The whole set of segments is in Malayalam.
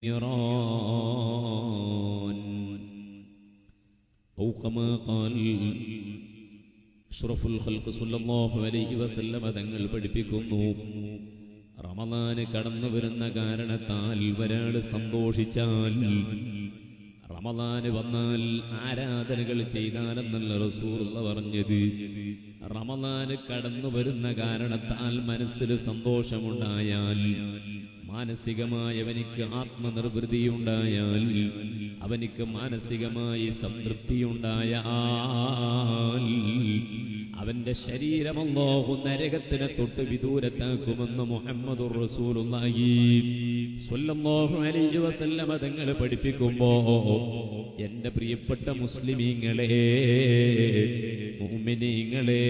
أو كما قال أشرف الخلق صلى الله عليه وسلم തങ്ങൾ പഠിപ്പിക്കുന്നു റമളാൻ കടന്നു വരുന്ന കാരണത്താൽ ഒരാൾ സന്തോഷിച്ചാൽ റമളാൻ വന്നാൽ ആരാധനകൾ ചെയ്താലെന്നല്ല റസൂലുള്ളാഹി പറഞ്ഞത്. റമളാൻ കടന്നു വരുന്ന കാരണത്താൽ മനസ്സിൽ സന്തോഷമുണ്ടായാൽ, മാനസികമായി അവനിക്ക് ആത്മനിർവൃതിയുണ്ടായാൽ, അവനിക്ക് മാനസികമായി സംതൃപ്തിയുണ്ടായാൽ അവന്റെ ശരീരം അല്ലാഹു നരകത്തിനെ തൊട്ട് വിദൂരത്താക്കുമെന്ന് മുഹമ്മദുർ റസൂലുള്ളാഹി സ്വല്ലല്ലാഹു അലൈഹി വസല്ലമ തങ്ങൾ പഠിപ്പിക്കുമ്പോ എന്റെ പ്രിയപ്പെട്ട മുസ്ലിമീങ്ങളെ, മുഅ്മിനീങ്ങളെ,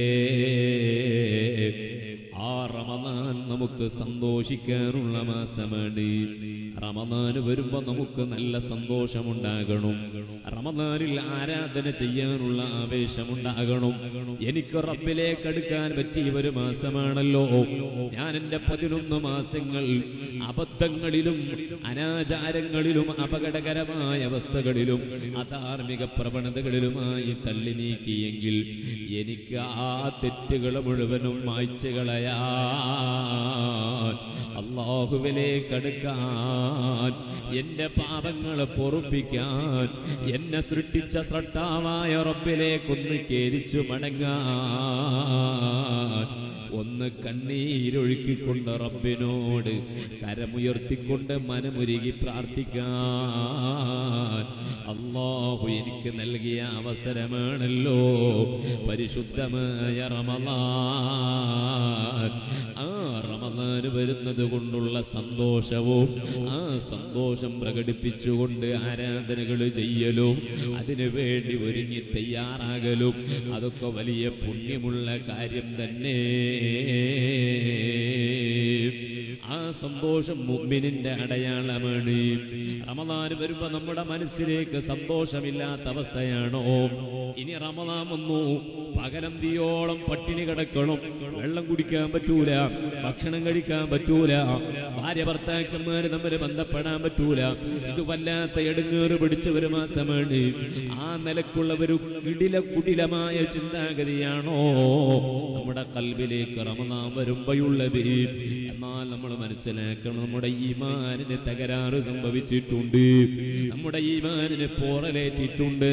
ആ റമളാൻ നമുക്ക് സന്തോഷിക്കാനുള്ള മാസമാണ്. റമളാൻ വരുമ്പോ നമുക്ക് നല്ല സന്തോഷമുണ്ടാകണം. റമളാനിൽ ആരാധന ചെയ്യാനുള്ള ആവേശമുണ്ടാകണം. എനിക്ക് റബ്ബിലേക്ക് അടുക്കാൻ പറ്റിയ ഒരു മാസമാണല്ലോ. ഞാൻ എന്റെ 11 മാസങ്ങൾ അബദ്ധങ്ങളിലും അനാചാരങ്ങളിലും അപകടകരമായ അവസ്ഥകളിലും അധാർമിക പ്രവണതകളിലുമായി തള്ളി നീക്കിയെങ്കിൽ എനിക്ക് ആ തെറ്റുകൾ മുഴുവനും മായ്ച്ചു കളയാൻ, അല്ലാഹുവിലേക്ക് അടുക്കാൻ, എന്റെ പാപങ്ങളെ പൊറുപ്പിക്കാൻ, എന്നെ സൃഷ്ടിച്ച സ്രഷ്ടാവായ റബ്ബിലേക്കൊന്ന് ഖേദിച്ചു മടങ്ങാൻ, ഒന്ന് കണ്ണീരൊഴുക്കിക്കൊണ്ട് റബ്ബിനോട് കരമുയർത്തിക്കൊണ്ട് മനമുരുകി പ്രാർത്ഥിക്കാൻ അല്ലാഹു എനിക്ക് നൽകിയ അവസരമാണല്ലോ പരിശുദ്ധമായ റമളാൻ. ആ റമളാൻ വരുന്നത് കൊണ്ടുള്ള സന്തോഷവും ആ സന്തോഷം പ്രകടിപ്പിച്ചുകൊണ്ട് ആരാധനകൾ ചെയ്യലും അതിനു വേണ്ടി ഒരുങ്ങി തയ്യാറാകലും അതൊക്കെ വലിയ പുണ്യമുള്ള കാര്യം തന്നെ. ആ സന്തോഷം മുഅ്മിനിന്റെ അടയാളമാണ്. റമളാൻ വരുമ്പോ നമ്മുടെ മനസ്സിലേക്ക് സന്തോഷമില്ലാത്ത അവസ്ഥയാണോ? ഇനി റമളാൻ വന്നു, പകലന്തിയോളം പട്ടിണി കിടക്കണം, വെള്ളം കുടിക്കാൻ പറ്റൂല, ഭക്ഷണം കഴിക്കാൻ പറ്റൂല, ഭാര്യ ഭർത്താക്കന്മാര് തമ്മിൽ ബന്ധപ്പെടാൻ പറ്റൂല. ഇത് വല്ലാത്ത എടുങ്ങേറ് പിടിച്ച ഒരു മാസമാണ്. ആ നിലക്കുള്ള ഒരു കുടിലമായ ചിന്താഗതിയാണോ നമ്മുടെ കൽബിലേക്ക് റമളാൻ വരുമ്പോഴുള്ളത്? എന്നാൽ നമ്മൾ മനസ്സിലാക്കണം, നമ്മുടെ ഈമാനിന് തകരാറ് സംഭവിച്ചിട്ടുണ്ട്, നമ്മുടെ ഈമാനിന് പോറലേറ്റിട്ടുണ്ട്.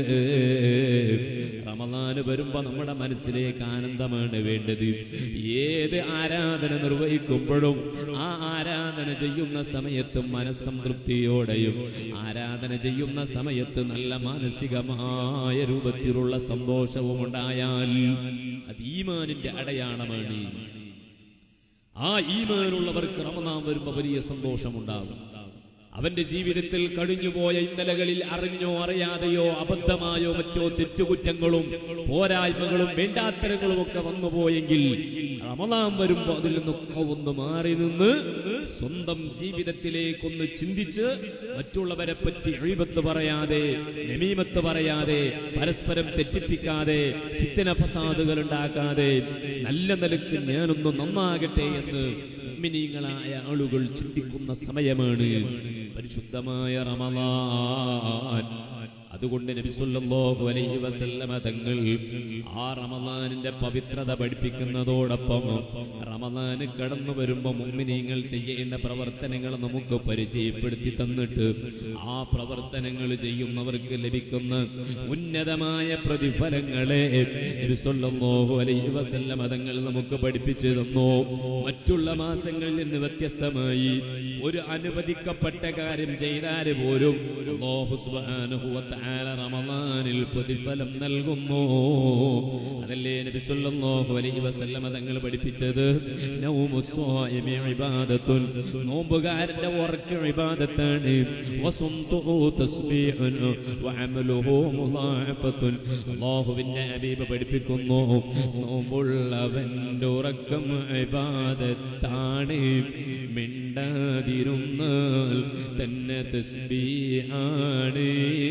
റമളാൻ വരുമ്പോ നമ്മുടെ മനസ്സിലേക്ക് ആനന്ദമാണ് വേണ്ടത്. ഏത് ആരാധന നിർവഹിക്കുമ്പോഴും ആ ആരാധന ചെയ്യുന്ന സമയത്ത് മനസ്സംതൃപ്തിയോടെയും ആരാധന ചെയ്യുന്ന സമയത്ത് നല്ല മാനസികമായ രൂപത്തിലുള്ള സന്തോഷവും ഉണ്ടായാൽ അത് ഈമാനിന്റെ അടയാളമാണ്. ആ ഈമാനുള്ളവർക്ക് റമളാൻ വരുമ്പോ വലിയ സന്തോഷമുണ്ടാകും. അവന്റെ ജീവിതത്തിൽ കഴിഞ്ഞുപോയ ഇന്നലകളിൽ അറിഞ്ഞോ അറിയാതെയോ അബദ്ധമായോ മറ്റോ തെറ്റുകുറ്റങ്ങളും പോരായ്മകളും വേണ്ടാത്തരങ്ങളും ഒക്കെ വന്നുപോയെങ്കിൽ റമളാൻ വരുമ്പോ അതിൽ നിന്നൊക്കെ ഒന്ന് മാറി നിന്ന് സ്വന്തം ജീവിതത്തിലേക്കൊന്ന് ചിന്തിച്ച് മറ്റുള്ളവരെ പറ്റി ഗീബത്ത് പറയാതെ, നമീമത്ത് പറയാതെ, പരസ്പരം തെറ്റിപ്പിക്കാതെ, ഫിത്ന ഫസാദുകൾ ഉണ്ടാക്കാതെ നല്ല നിലക്ക് ഞാനൊന്ന് നന്നാകട്ടെ എന്ന് മുഅ്മിനീങ്ങളായ ആളുകൾ ചിന്തിക്കുന്ന സമയമാണ് പരിശുദ്ധമായ റമളാൻ. അതുകൊണ്ട് നബി സല്ലല്ലാഹു അലൈഹി വസല്ലമ തങ്ങൾ ആ റമളാനിന്റെ പവിത്രത പഠിപ്പിക്കുന്നതോടൊപ്പം റമളാൻ കടന്നു വരുമ്പോൾ മുഅ്മിനീങ്ങൾ ചെയ്യേണ്ട പ്രവർത്തനങ്ങൾ നമുക്ക് പരിചയപ്പെടുത്തി തന്നിട്ട് ആ പ്രവർത്തനങ്ങൾ ചെയ്യുന്നവർക്ക് ലഭിക്കുന്ന ഉന്നതമായ പ്രതിഫലങ്ങളെ നബി സല്ലല്ലാഹു അലൈഹി വസല്ലമ തങ്ങൾ നമുക്ക് പഠിപ്പിച്ചു തന്നു. മറ്റുള്ള മാസങ്ങളിൽ നിന്ന് വ്യത്യസ്തമായി ഒരു അനുവദിക്കപ്പെട്ട കാര്യം ചെയ്താൽ പോലും അല്ലാഹു സുബ്ഹാനഹു വ തആല റമളാനിൽ പ്രതിഫലം നൽകുന്നു. അതല്ലേ നബി സല്ലല്ലാഹു അലൈഹി വസല്ലമ തങ്ങൾ പഠിപ്പിച്ചത്? നൗമുസ്സായിമി ഇബാദത്തുൻ, നോമ്പുകാരന്റെ ഉറക്കം ഇബാദത്താണ്. വസുംതുഹു തസ്ബീഹുൻ വഅമലുഹു മുളാഅഫത്തുൻ. അല്ലാഹുവിന്റെ ഹബീബ് പഠിപ്പിക്കുന്നു, നോമ്പുള്ളവന്റെ ഉറക്കം ഇബാദത്താണ്, മിണ്ടാതിരുന്നാൽ തന്നെ തസ്ബീഹാണ്.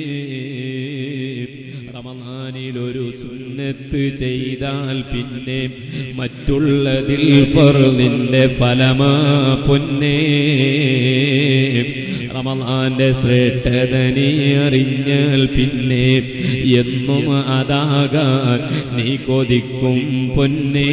റമളാനിൽ ഒരു സുന്നത്ത് ചെയ്താൽ പിന്നെ മറ്റുള്ളതിൽ ഫർളിന്റെ ഫലമാ പൊന്നേ. റമളാന്റെ ശ്രേഷ്ഠത നീ അറിഞ്ഞാൽ പിന്നെ എന്നും അതാകാൻ നീ കൊതിക്കും പൊന്നേ.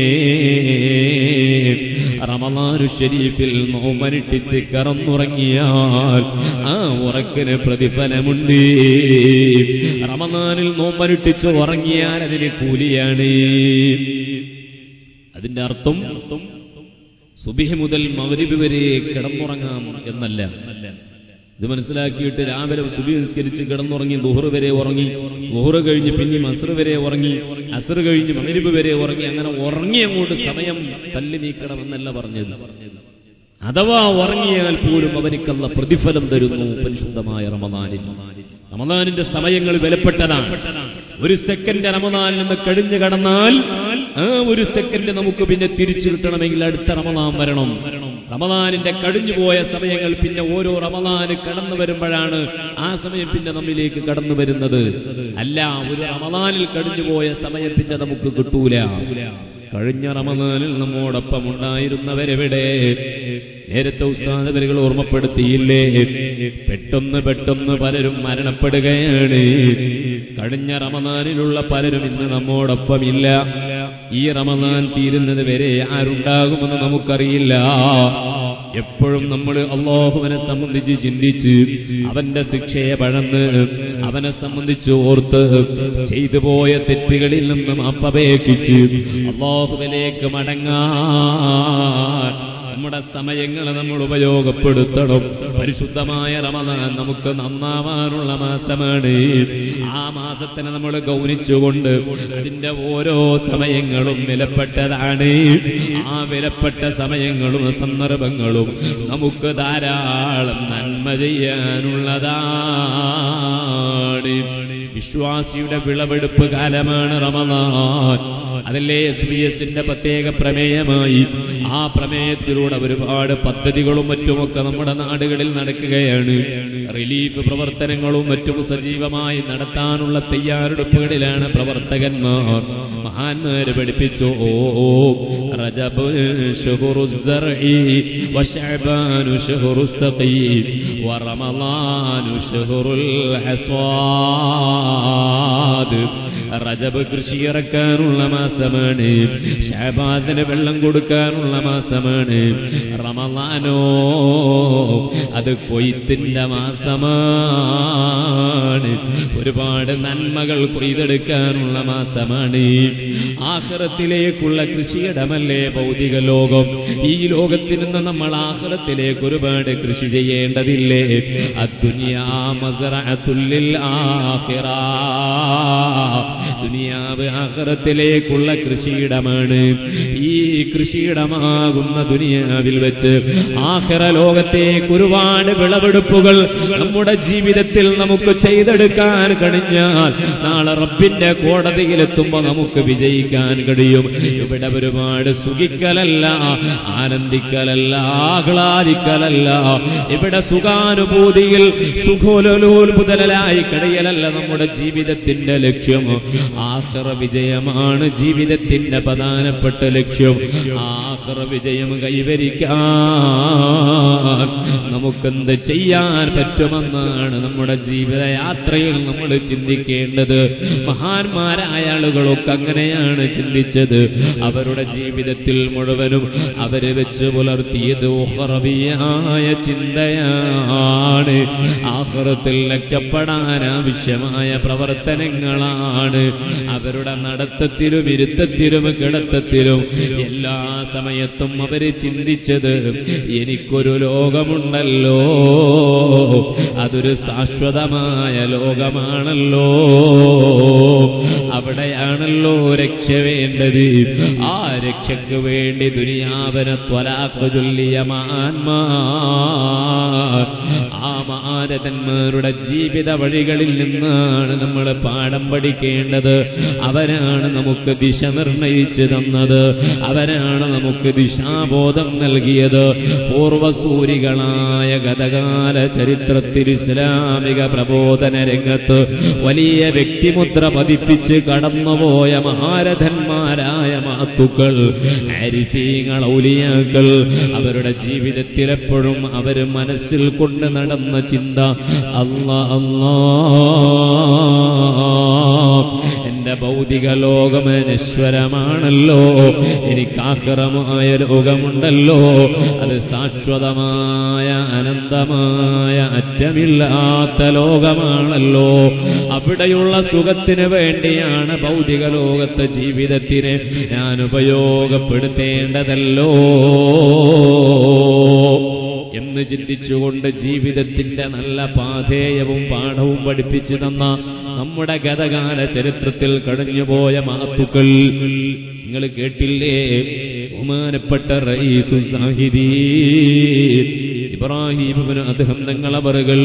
റമളാനു ശരീഫിൽ നോമ്പനുഷ്ഠിച്ച് കിടന്നുറങ്ങിയാൽ ആ ഉറക്കിന് പ്രതിഫലമുണ്ട്. റമളാനിൽ നോമ്പനുഷ്ഠിച്ച് ഉറങ്ങിയാൽ അതിന് കൂലിയാണ്. അതിന്റെ അർത്ഥം സുബ്ഹി മുതൽ മഗ്രിബ് വരെ കിടന്നുറങ്ങാം എന്നല്ല. ഇത് മനസ്സിലാക്കിയിട്ട് രാവിലെ സുബ്ഹി നിസ്കരിച്ച് കിടന്നുറങ്ങി ദുഹർ വരെ ഉറങ്ങി, ദുഹർ കഴിഞ്ഞ് പിന്നെയും അസ്ർ വരെ ഉറങ്ങി, അസ്ർ കഴിഞ്ഞ് മഗ്രിബ് വരെ ഉറങ്ങി, അങ്ങനെ ഉറങ്ങി അങ്ങോട്ട് സമയം തല്ലി നീക്കണമെന്നല്ല പറഞ്ഞത്. അഥവാ ഉറങ്ങിയാൽ പോലും അവനിക്കല്ല പ്രതിഫലം തരുന്നു പരിശുദ്ധമായ റമളാനിൽ. റമളാനിന്റെ സമയങ്ങൾ വിലപ്പെട്ടതാണ്. ഒരു സെക്കൻഡ് റമളാനിൽ നിന്ന് കഴിഞ്ഞു കടന്നാൽ ആ ഒരു സെക്കൻഡ് നമുക്ക് പിന്നെ തിരിച്ചു കിട്ടണമെങ്കിൽ അടുത്ത റമളാൻ വരണം. റമളാനിന്റെ കഴിഞ്ഞുപോയ സമയങ്ങൾ പിന്നെ ഓരോ റമളാന് കടന്നു വരുമ്പോഴാണ് ആ സമയം പിന്നെ നമ്മിലേക്ക് കടന്നു വരുന്നത്. അല്ല, ഒരു റമളാനിൽ കഴിഞ്ഞുപോയ സമയം പിന്നെ നമുക്ക് കിട്ടൂല. കഴിഞ്ഞ റമളാനിൽ നമ്മോടൊപ്പം ഉണ്ടായിരുന്നവരെവിടെ? നേരത്തെ ഉസ്താദുകൾ ഓർമ്മപ്പെടുത്തിയില്ലേ? പെട്ടെന്ന് പലരും മരണപ്പെടുകയാണ്. കഴിഞ്ഞ റമളാനിലുള്ള പലരും ഇന്ന് നമ്മോടൊപ്പമില്ല. ഈ റമളാൻ തീരുന്നത് വരെ ആരുണ്ടാകുമെന്ന് നമുക്കറിയില്ല. എപ്പോഴും നമ്മൾ അല്ലാഹുവിനെ സംബന്ധിച്ച് ചിന്തിച്ച് അവന്റെ ശിക്ഷയെ പഴന്ന് അവനെ സംബന്ധിച്ച് ഓർത്ത് ചെയ്തു പോയ തെറ്റുകളിൽ നിന്ന് മാപ്പപേക്ഷിച്ച് അല്ലാഹുവിലേക്ക് മടങ്ങാൻ നമ്മുടെ സമയങ്ങൾ നമ്മൾ ഉപയോഗപ്പെടുത്തണം. പരിശുദ്ധമായ റമളാൻ നമുക്ക് നന്നാവാനുള്ള മാസമാണ്. ആ മാസത്തിനെ നമ്മൾ ഗൗനിച്ചുകൊണ്ട് അതിന്റെ ഓരോ സമയങ്ങളും വിലപ്പെട്ടതാണ്. ആ വിലപ്പെട്ട സമയങ്ങളും സന്ദർഭങ്ങളും നമുക്ക് ധാരാളം നന്മ ചെയ്യാനുള്ളതാണ്. വിശ്വാസിയുടെ വിളവെടുപ്പ് കാലമാണ് റമളാൻ. അതല്ലേ SBS-ന്റെ പ്രത്യേക പ്രമേയമായി. ആ പ്രമേയത്തിലൂടെ ഒരുപാട് പദ്ധതികളും മറ്റുമൊക്കെ നമ്മുടെ നാടുകളിൽ നടക്കുകയാണ്. റിലീഫ് പ്രവർത്തനങ്ങളും മറ്റും സജീവമായി നടത്താനുള്ള തയ്യാറെടുപ്പുകളിലാണ് പ്രവർത്തകന്മാർ. മഹാന്മാര് പഠിപ്പിച്ചു, റജബ് ശുഹ്റുസ് സർഇ വശഅബാനു ശുഹ്റുസ് സഖി വറമളാനു ശുഹ്റുൽ ഹസ്വാദ്. റജബ് കൃഷി ഇറക്കാനുള്ള മാസമാണ്. ശഅബാനിന് വെള്ളം കൊടുക്കാനുള്ള മാസമാണ്. റമളാനോ അത് കൊയ്ത്തിന്റെ മാസമാണ്. ഒരുപാട് നന്മകൾ കൊയ്തെടുക്കാനുള്ള മാസമാണ്. ആഖിറത്തിലേക്കുള്ള കൃഷിയിടമല്ലേ ഭൗതിക ലോകം. ഈ ലോകത്തിൽ നിന്ന് നമ്മൾ ആഖിറത്തിലേക്ക് ഒരുപാട് കൃഷി ചെയ്യേണ്ടതില്ലേ? അദ്ദുനിയാ മസ്റഅത്തുൽ ലിൽ ആഖിറ. ദുനിയാവ് ആഖിറത്തിലേക്കുള്ള കൃഷിയിടമാണ്. ഈ കൃഷിയിടമാകുന്ന ദുനിയാവിൽ വെച്ച് ആഖിറ ലോകത്തേക്ക് ഒരുപാട് വിളവെടുപ്പുകൾ നമ്മുടെ ജീവിതത്തിൽ നമുക്ക് ചെയ്തെടുക്കാൻ കഴിഞ്ഞാൽ നാളെ റബ്ബിന്റെ കോടതിയിലെത്തുമ്പോൾ നമുക്ക് വിജയിക്കാൻ കഴിയും. ഇവിടെ ഒരുപാട് സുഖിക്കലല്ല, ആനന്ദിക്കലല്ല, ആഹ്ലാദിക്കലല്ല. ഇവിടെ സുഖാനുഭൂതിയിൽ സുഖോലോലുപുതലായി കഴിയലല്ല നമ്മുടെ ജീവിതത്തിന്റെ ലക്ഷ്യം. ആഖിറ വിജയമാണ് ജീവിതത്തിന്റെ പ്രധാനപ്പെട്ട ലക്ഷ്യം. ആഖിറ വിജയം കൈവരിക്കാൻ നമുക്കെന്ത് ചെയ്യാൻ പറ്റുമെന്നാണ് നമ്മുടെ ജീവിതയാത്രയിൽ നമ്മൾ ചിന്തിക്കേണ്ടത്. മഹാന്മാരായ ആളുകളൊക്കെ അങ്ങനെയാണ് ചിന്തിച്ചത്. അവരുടെ ജീവിതത്തിൽ മുഴുവനും അവര് വെച്ച് പുലർത്തിയത് ഉഖറവിയായ ചിന്തയാണ്. ആഖിറത്തിൽ രക്ഷപ്പെടാൻ ആവശ്യമായ പ്രവർത്തനങ്ങളാണ്. അവരുടെ നടത്തത്തിലും ഇരുത്തത്തിലും കിടത്തത്തിലും എല്ലാ സമയത്തും അവര് ചിന്തിച്ചത്, എനിക്കൊരു ലോകമുണ്ടല്ലോ, അതൊരു ശാശ്വതമായ ലോകമാണല്ലോ, അവിടെയാണല്ലോ രക്ഷ വേണ്ടത്. ആ രക്ഷയ്ക്ക് വേണ്ടി ദുനിയാവിനെ ത്വലാഖ് ചൊല്ലിയ മഹാന്മാർ, ആ മഹാരഥന്മാരുടെ ജീവിത വഴികളിൽ നിന്നാണ് നമ്മൾ പാഠം പഠിക്കേണ്ടത്. അവരാണ് നമുക്ക് ദിശ നിർണയിച്ചു തന്നത്. അവരാണ് നമുക്ക് ദിശാബോധം നൽകിയത്. പൂർവസൂരികളായ ഗതകാല ചരിത്രത്തിൽ ഇസ്ലാമിക പ്രബോധന രംഗത്ത് വലിയ വ്യക്തിമുദ്ര പതിപ്പിച്ച് കടന്നുപോയ മഹാരഥന്മാരായ മഹത്തുക്കൾ, ആരിഫീങ്ങൾ, ഔലിയാക്കൾ, അവരുടെ ജീവിതത്തിൽ എപ്പോഴും അവർ മനസ്സിൽ കൊണ്ട് നടന്ന ചിന്ത അല്ലാഹ് എന്റെ ഭൗതിക ലോകം നശ്വരമാണല്ലോ, എനിക്ക് ആഖിറമായ ലോകമുണ്ടല്ലോ, അത് ശാശ്വതമായ അനന്തമായ അറ്റമില്ലാത്ത ലോകമാണല്ലോ. അവിടെയുള്ള സുഖത്തിന് വേണ്ടിയാണ് ഭൗതിക ലോകത്തെ ജീവിതത്തിന് ഞാൻ ഉപയോഗപ്പെടുത്തേണ്ടതല്ലോ എന്ന് ചിന്തിച്ചുകൊണ്ട് ജീവിതത്തിന്റെ നല്ല പാഥേയവും പാഠവും പഠിപ്പിച്ചു തന്ന നമ്മുടെ ഗതകാല ചരിത്രത്തിൽ കഴിഞ്ഞുപോയ മഹത്തുക്കൾ നിങ്ങൾ കേട്ടില്ലേ? ബഹുമാനപ്പെട്ട റഈസു സാഹിദീൻ ഇബ്രാഹിം ഇബ്നു അദ്ഹം തങ്ങളവറുകൾ,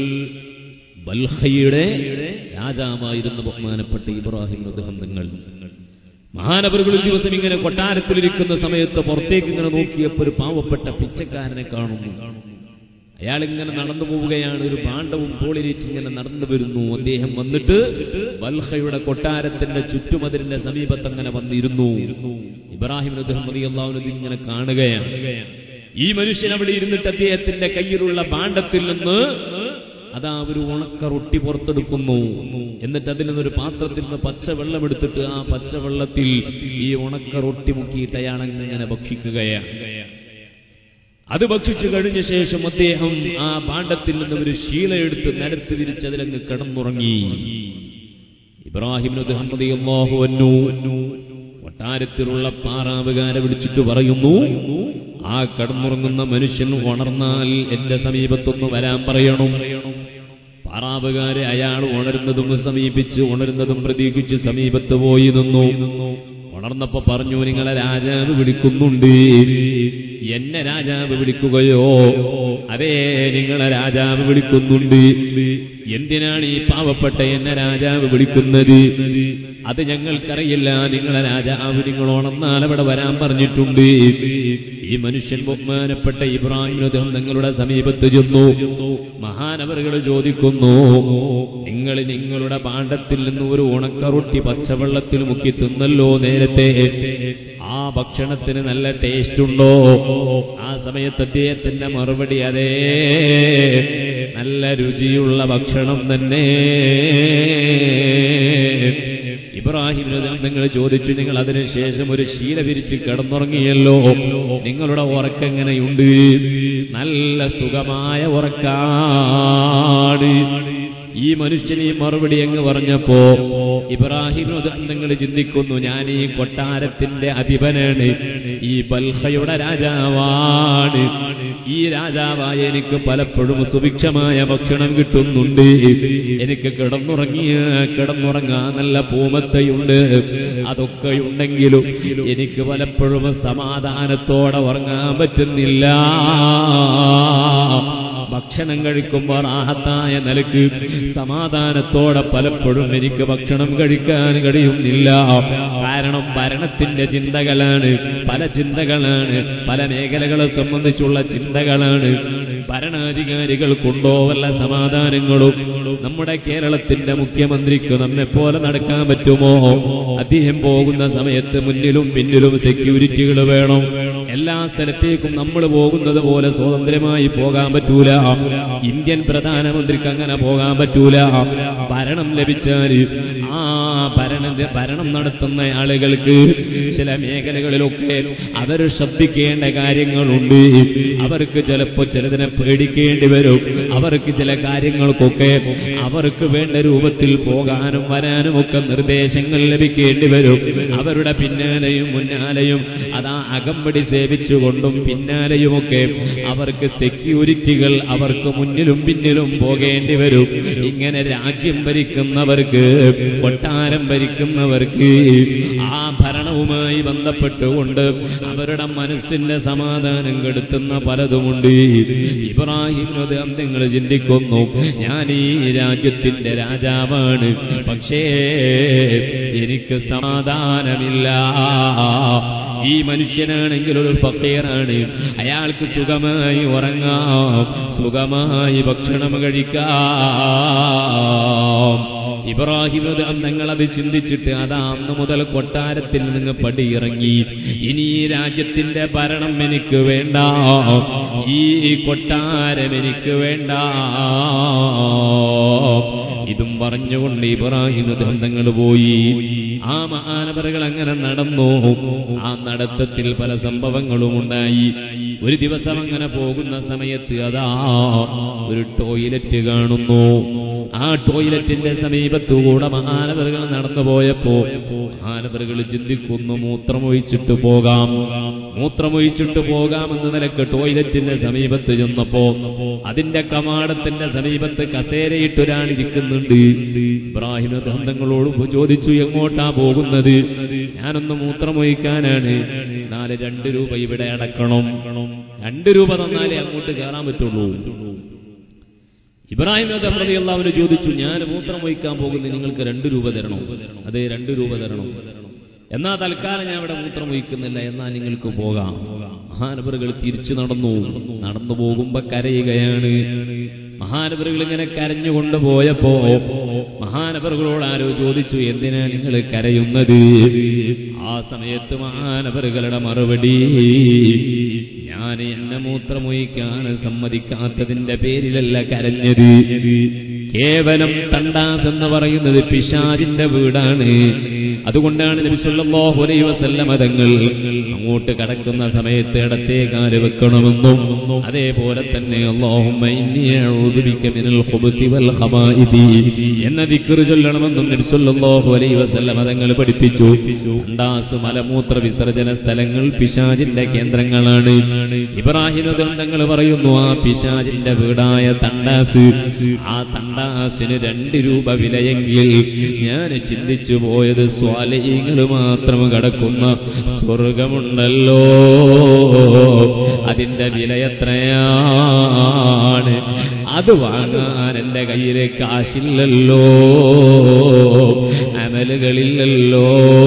ബൽഖയുടെ രാജാവായിരുന്ന ബഹുമാനപ്പെട്ട ഇബ്രാഹിം അദ്ഹം തങ്ങൾ മഹാനവറുകൾ ഒരു ദിവസം ഇങ്ങനെ കൊട്ടാരത്തിലിരിക്കുന്ന സമയത്ത് പുറത്തേക്ക് ഇങ്ങനെ നോക്കിയപ്പോൾ ഒരു പാവപ്പെട്ട പിച്ചക്കാരനെ കാണുന്നു. അയാളിങ്ങനെ നടന്നു പോവുകയാണ്, ഒരു ഭാണ്ഡവും തോളിലേറ്റ് ഇങ്ങനെ നടന്നു വരുന്നു. അദ്ദേഹം വന്നിട്ട് ബൽഖയുടെ കൊട്ടാരത്തിന്റെ ചുറ്റുമതിലിന്റെ സമീപത്ത് അങ്ങനെ വന്നിരുന്നു. ഇബ്രാഹിം അദ്ഹം റളിയല്ലാഹു അൻഹു ഇങ്ങനെ കാണുകയാണ്. ഈ മനുഷ്യൻ അവിടെ ഇരുന്നിട്ട് അദ്ദേഹത്തിന്റെ കയ്യിലുള്ള ഭാണ്ഡത്തിൽ നിന്ന് അതാ ഒരു ഉണക്ക റൊട്ടി പുറത്തെടുക്കുന്നു. എന്നിട്ട് അതിൽ നിന്നൊരു പാത്രത്തിൽ നിന്ന് പച്ചവെള്ളം എടുത്തിട്ട് ആ പച്ചവെള്ളത്തിൽ ഈ ഉണക്ക റൊട്ടി മുക്കിയിട്ട് അയാൾ അങ്ങനെ ഭക്ഷിക്കുകയാണ്. അത് ഭക്ഷിച്ചു കഴിഞ്ഞ ശേഷം അദ്ദേഹം ആ ഭാണ്ഡത്തിൽ നിന്ന് ഒരു ശീലയെടുത്ത് നിലത്ത് വിരിച്ച് അതിലങ്ങ് കിടന്നുറങ്ങി. ഇബ്രാഹിം അദ്ഹം റളിയല്ലാഹു അൻഹു കൊട്ടാരത്തിലുള്ള പാറാവുകാരെ വിളിച്ചിട്ട് പറയുന്നു, ആ കിടന്നുറങ്ങുന്ന മനുഷ്യൻ ഉണർന്നാൽ എന്റെ സമീപത്തൊന്ന് വരാൻ പറയണം. പാറാവുകാരെ അയാൾ ഉണരുന്നതും സമീപിച്ച് ഉണരുന്നതും പ്രതീക്ഷിച്ച് സമീപത്ത് പോയി നിന്നു. ഉണർന്നപ്പോ പറഞ്ഞു, നിങ്ങളെ രാജാവ് വിളിക്കുന്നുണ്ട്. എന്നെ രാജാവ് വിളിക്കുകയോ? അതേ, നിങ്ങളെ രാജാവ് വിളിക്കുന്നുണ്ട്. എന്തിനാണ് ഈ പാവപ്പെട്ട എന്നെ രാജാവ് വിളിക്കുന്നത്? അത് ഞങ്ങൾക്കറിയില്ല. നിങ്ങളെ രാജാവ് നിങ്ങൾ ഉണർന്നാൽ അവിടെ വരാൻ പറഞ്ഞിട്ടുണ്ട്. ഈ മനുഷ്യൻ ബഹുമാനപ്പെട്ട ഇബ്രാഹിം അദ്ഹം തങ്ങളുടെ സമീപത്ത് ചെന്നു. മഹാനവറുകൾ ചോദിക്കുന്നു, നിങ്ങൾ നിങ്ങളുടെ ഭാണ്ഡത്തിൽ നിന്ന് ഒരു ഉണക്കറൊട്ടി പച്ചവെള്ളത്തിൽ മുക്കി തിന്നല്ലോ നേരത്തെ, ആ ഭക്ഷണത്തിന് നല്ല ടേസ്റ്റ് ഉണ്ടോ? ആ സമയത്ത് അദ്ദേഹത്തിന്റെ മറുപടി, അതേ, നല്ല രുചിയുള്ള ഭക്ഷണം തന്നെ. ഇബ്രാഹിം നിങ്ങൾ ചോദിച്ചു, നിങ്ങൾ അതിനുശേഷം ഒരു ശീല വിരിച്ച് കിടന്നുറങ്ങിയല്ലോ, നിങ്ങളുടെ ഉറക്കെങ്ങനെയുണ്ട്? നല്ല സുഖമായ ഉറക്കാണ്. ഈ മനുഷ്യൻ ഈ മറുപടി അങ്ങ് പറഞ്ഞപ്പോ ഇബ്രാഹിം നിങ്ങൾ ചിന്തിക്കുന്നു, ഞാൻ ഈ കൊട്ടാരത്തിന്റെ അധിപനാണ്, ഈ ബൽഖയുടെ രാജാവാണ്. ഈ രാജാവായ എനിക്ക് പലപ്പോഴും സുഭിക്ഷമായ ഭക്ഷണം കിട്ടുന്നുണ്ട്. എനിക്ക് കിടന്നുറങ്ങാൻ നല്ല പൂമത്തയുണ്ട്. അതൊക്കെ ഉണ്ടെങ്കിലും എനിക്ക് പലപ്പോഴും സമാധാനത്തോടെ ഉറങ്ങാൻ പറ്റുന്നില്ല. ഭക്ഷണം കഴിക്കുമ്പോൾ റാഹത്തായ നിലക്ക് സമാധാനത്തോടെ പലപ്പോഴും എനിക്ക് ഭക്ഷണം കഴിക്കാൻ കഴിയുന്നില്ല. കാരണം ഭരണത്തിന്റെ ചിന്തകളാണ്, പല ചിന്തകളാണ്, പല മേഖലകളെ സംബന്ധിച്ചുള്ള ചിന്തകളാണ്. ഭരണാധികാരികൾക്കുണ്ടോ വല്ല സമാധാനങ്ങളും? നമ്മുടെ കേരളത്തിന്റെ മുഖ്യമന്ത്രിക്ക് നമ്മെപ്പോലെ നടക്കാൻ പറ്റുമോ? അദ്ദേഹം പോകുന്ന സമയത്ത് മുന്നിലും പിന്നിലും സെക്യൂരിറ്റികൾ വേണം. എല്ലാ സ്ഥലത്തേക്കും നമ്മൾ പോകുന്നത് പോലെ സ്വാതന്ത്ര്യമായി പോകാൻ പറ്റൂല. ഇന്ത്യൻ പ്രധാനമന്ത്രിക്ക് അങ്ങനെ പോകാൻ പറ്റൂല. ഭരണം ലഭിച്ചാൽ ആ ഭരണം നടത്തുന്ന ആളുകൾക്ക് ചില മേഖലകളിലൊക്കെ അവർ ശ്രദ്ധിക്കേണ്ട കാര്യങ്ങളുണ്ട്. അവർക്ക് ചിലപ്പോൾ ചിലതിനെ പേടിക്കേണ്ടി വരും. അവർക്ക് ചില കാര്യങ്ങൾക്കൊക്കെ അവർക്ക് വേണ്ട രൂപത്തിൽ പോകാനും വരാനും ഒക്കെ നിർദ്ദേശങ്ങൾ ലഭിക്കേണ്ടി വരും. അവരുടെ പിന്നാലെയും മുന്നാലെയും അതാ അകമ്പടി സേവിച്ചുകൊണ്ടും പിന്നാലെയുമൊക്കെ അവർക്ക് സെക്യൂരിറ്റികൾ അവർക്ക് മുന്നിലും പിന്നിലും പോകേണ്ടി വരും. ഇങ്ങനെ രാജ്യം ഭരിക്കുന്നവർക്ക്, കൊട്ടാരം ഭരിക്കുന്നവർക്ക് ആ ഭരണവുമായി ബന്ധപ്പെട്ടുകൊണ്ട് അവരുടെ മനസ്സിന്റെ സമാധാനം കെടുത്തുന്ന പലതുമുണ്ട്. ഇബ്രാഹിം നിങ്ങൾ ചിന്തിക്കുന്നു, ഞാൻ ഈ രാജ്യത്തിന്റെ രാജാവാണ്, പക്ഷേ എനിക്ക് സമാധാനമില്ല. ഈ മനുഷ്യനാണെങ്കിൽ ഒരു ഫക്കീറാണ്, അയാൾക്ക് സുഖമായി ഉറങ്ങാം, സുഖമായി ഭക്ഷണം കഴിക്കാം. ഇബ്രാഹിം തങ്ങളത് ചിന്തിച്ചിട്ട് അതാ അന്ന് മുതൽ കൊട്ടാരത്തിൽ നിന്ന് പടിയിറങ്ങി. ഇനി ഈ രാജ്യത്തിന്റെ ഭരണം എനിക്ക് വേണ്ട, ഈ കൊട്ടാരം എനിക്ക് വേണ്ട. ഇതും പറഞ്ഞുകൊണ്ട് ഇബ്രാഹിം തങ്ങൾ പോയി. ആ മഹാനവറുകൾ അങ്ങനെ നടന്നു. ആ നടത്തത്തിൽ പല സംഭവങ്ങളും ഉണ്ടായി. ഒരു ദിവസം അങ്ങനെ പോകുന്ന സമയത്ത് അതാ ഒരു ടോയ്ലറ്റ് കാണുന്നു. ആ ടോയ്ലറ്റിന്റെ സമീപത്തുകൂടെ മഹാനവറുകൾ നടന്നു പോയപ്പോ മഹാനവറുകൾ ചിന്തിക്കുന്നു, മൂത്രമൊഴിച്ചിട്ട് പോകാമെന്ന നിലക്ക് ടോയ്ലറ്റിന്റെ സമീപത്ത് ചെന്നപ്പോ അതിന്റെ കവാടത്തിന്റെ സമീപത്ത് കസേരയിട്ടൊരാളിരിക്കുന്നുണ്ട്. ഇബ്രാഹിം തങ്ങളോട് ചോദിച്ചു, എങ്ങോട്ടാ പോകുന്നത്? ഞാനൊന്ന് മൂത്രമൊഴിക്കാനാണ്. 2 രൂപ ഇവിടെ അടക്കണം. 2 രൂപ തന്നാലേ അങ്ങോട്ട് കയറാൻ പറ്റുള്ളൂ. ഇബ്രാഹിം റളിയല്ലാഹു ചോദിച്ചു, ഞാൻ മൂത്രമൊഴിക്കാൻ പോകുന്നു, നിങ്ങൾക്ക് 2 രൂപ തരണോ? അതെ, 2 രൂപ തരണം. എന്നാ തൽക്കാലം ഞാൻ ഇവിടെ മൂത്രമൊഴിക്കുന്നില്ല, എന്നാ നിങ്ങൾക്ക് പോകാം. മഹാനവറുകൾ തിരിച്ചു നടന്നു പോകുമ്പോ കരയുകയാണ്. മഹാനവറുകൾ ഇങ്ങനെ കരഞ്ഞുകൊണ്ട് പോയപ്പോ മഹാനവറുകളോട് ആരോ ചോദിച്ചു, എന്തിനാ നിങ്ങൾ കരയുന്നത്? ആ സമയത്ത് മഹാനവറുകളുടെ മറുപടി, ഞാൻ എന്നെ മൂത്രമൊഴിക്കാൻ സമ്മതിക്കാത്തതിന്റെ പേരിലല്ല കരഞ്ഞത്. കേവലം തണ്ടാസ് എന്ന് പറയുന്നത് പിശാചിന്റെ വീടാണ്. അതുകൊണ്ടാണ് നബി സല്ലല്ലാഹു അലൈഹി വസല്ലം തങ്ങൾ അങ്ങോട്ട് കടക്കുന്ന സമയത്ത് ഇടത്തെ കാല് വെക്കണമെന്നും അതേപോലെ തന്നെ അല്ലാഹുമ്മ ഇന്നി അഊദു ബിക മിനൽ ഖുബുതി വൽ ഖബാഇദി എന്ന ദിക്ർ ചൊല്ലണമെന്നും നബി സല്ലല്ലാഹു അലൈഹി വസല്ലം തങ്ങൾ പഠിപ്പിച്ചു. തണ്ടാസ് മലമൂത്ര വിസർജന സ്ഥലങ്ങൾ പിശാചിന്റെ കേന്ദ്രങ്ങളാണ്. ഇബ്രാഹിം തങ്ങൾ പറയുന്നു, ആ പിശാചിന്റെ വീടായ തണ്ടാസ്, ആ തണ്ടാസിന് 2 രൂപ വിലയെങ്കിൽ ഞാൻ ചിന്തിച്ചു പോയത് സ്വാലിഹീങ്ങൾ മാത്രം കടക്കുന്ന സ്വർഗമുണ്ടല്ലോ, അതിന്റെ വില എത്രയാണ്? അത് വാങ്ങാൻ എന്റെ കയ്യിൽ കാശില്ലല്ലോ, അമലുകളില്ലല്ലോ.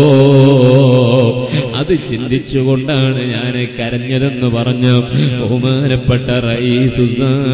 അത് ചിന്തിച്ചുകൊണ്ടാണ് ഞാൻ കരഞ്ഞതെന്ന് പറഞ്ഞ ബഹുമാനപ്പെട്ട റഈസു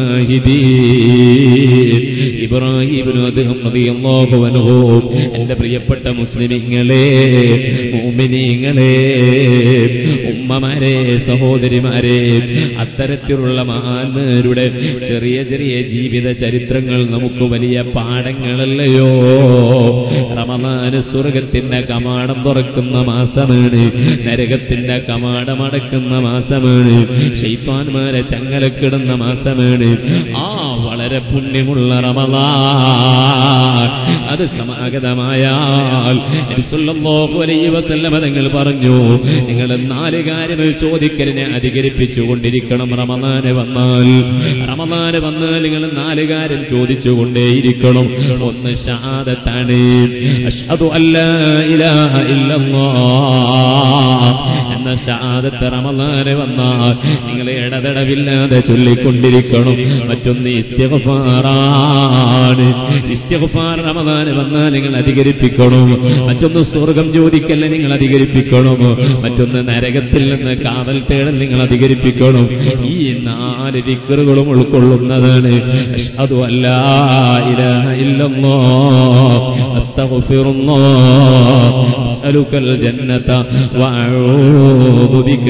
സാഹിദീൻ ഇബ്രാഹിം റളിയല്ലാഹു അൻഹു. എന്റെ പ്രിയപ്പെട്ട മുസ്ലിമീങ്ങളെ, മുഅ്മിനീങ്ങളെ, ഉമ്മമാരെ, സഹോദരിമാരെ, അത്തരത്തിലുള്ള മഹാന്മാരുടെ ചെറിയ ചെറിയ ജീവിത ചരിത്രങ്ങൾ നമുക്ക് വലിയ പാഠങ്ങളല്ലയോ? റമളാൻ സ്വർഗത്തിന്റെ കവാടം തുറക്കുന്ന മാസമാണ്, നരകത്തിന്റെ കവാടമടക്കുന്ന മാസമാണ്, ശൈത്താന്മാരെ ചങ്ങലക്കിടുന്ന മാസമാണ്. ആ വളരെ പുണ്യമുള്ള റമളാൻ അത് സമാഗതമായാൽ നബി സല്ലല്ലാഹു അലൈഹി വസല്ലം തങ്ങൾ പറഞ്ഞു, നിങ്ങൾ 4 കാര്യങ്ങൾ ചോദിക്കലിനെ അധികരിപ്പിച്ചുകൊണ്ടിരിക്കണം. റമളാന് വന്നാൽ നിങ്ങൾ 4 കാര്യം ചോദിച്ചുകൊണ്ടേയിരിക്കണം. ഒന്ന് ഷഹാദത്താണ്, അഷ്ഹദു അല്ലാ ഇലാഹ ഇല്ലല്ലാഹ് എന്ന ഷഹാദത്ത് റമളാന് വന്നാൽ നിങ്ങൾ ഇടതടവില്ലാതെ ചൊല്ലിക്കൊണ്ടിരിക്കണം. മറ്റൊന്ന് ഇസ്തിഗ്ഫാറാണ്. ഇസ്തിഗ്ഫാർ റമളാന് വന്നാൽ നിങ്ങൾ അധികരിപ്പിക്കണം. മറ്റൊന്ന് സ്വർഗം ചോദിക്കൽ നിങ്ങൾ അധികരിപ്പിക്കണം. മറ്റൊന്ന് നരകത്തിൽ നിന്ന് കാവൽ തേടൽ നിങ്ങൾ അധികരിപ്പിക്കണം. ഈ 4 ദിക്റുകളും ഉൾക്കൊള്ളുന്നതാണ് അഷ്ഹദു അല്ലാ ഇലാഹ ഇല്ലല്ലാഹ് അസ്തഗ്ഫിറുല്ലാഹ് അസ്അലുകൽ ജന്നത വഅഊദു ബിക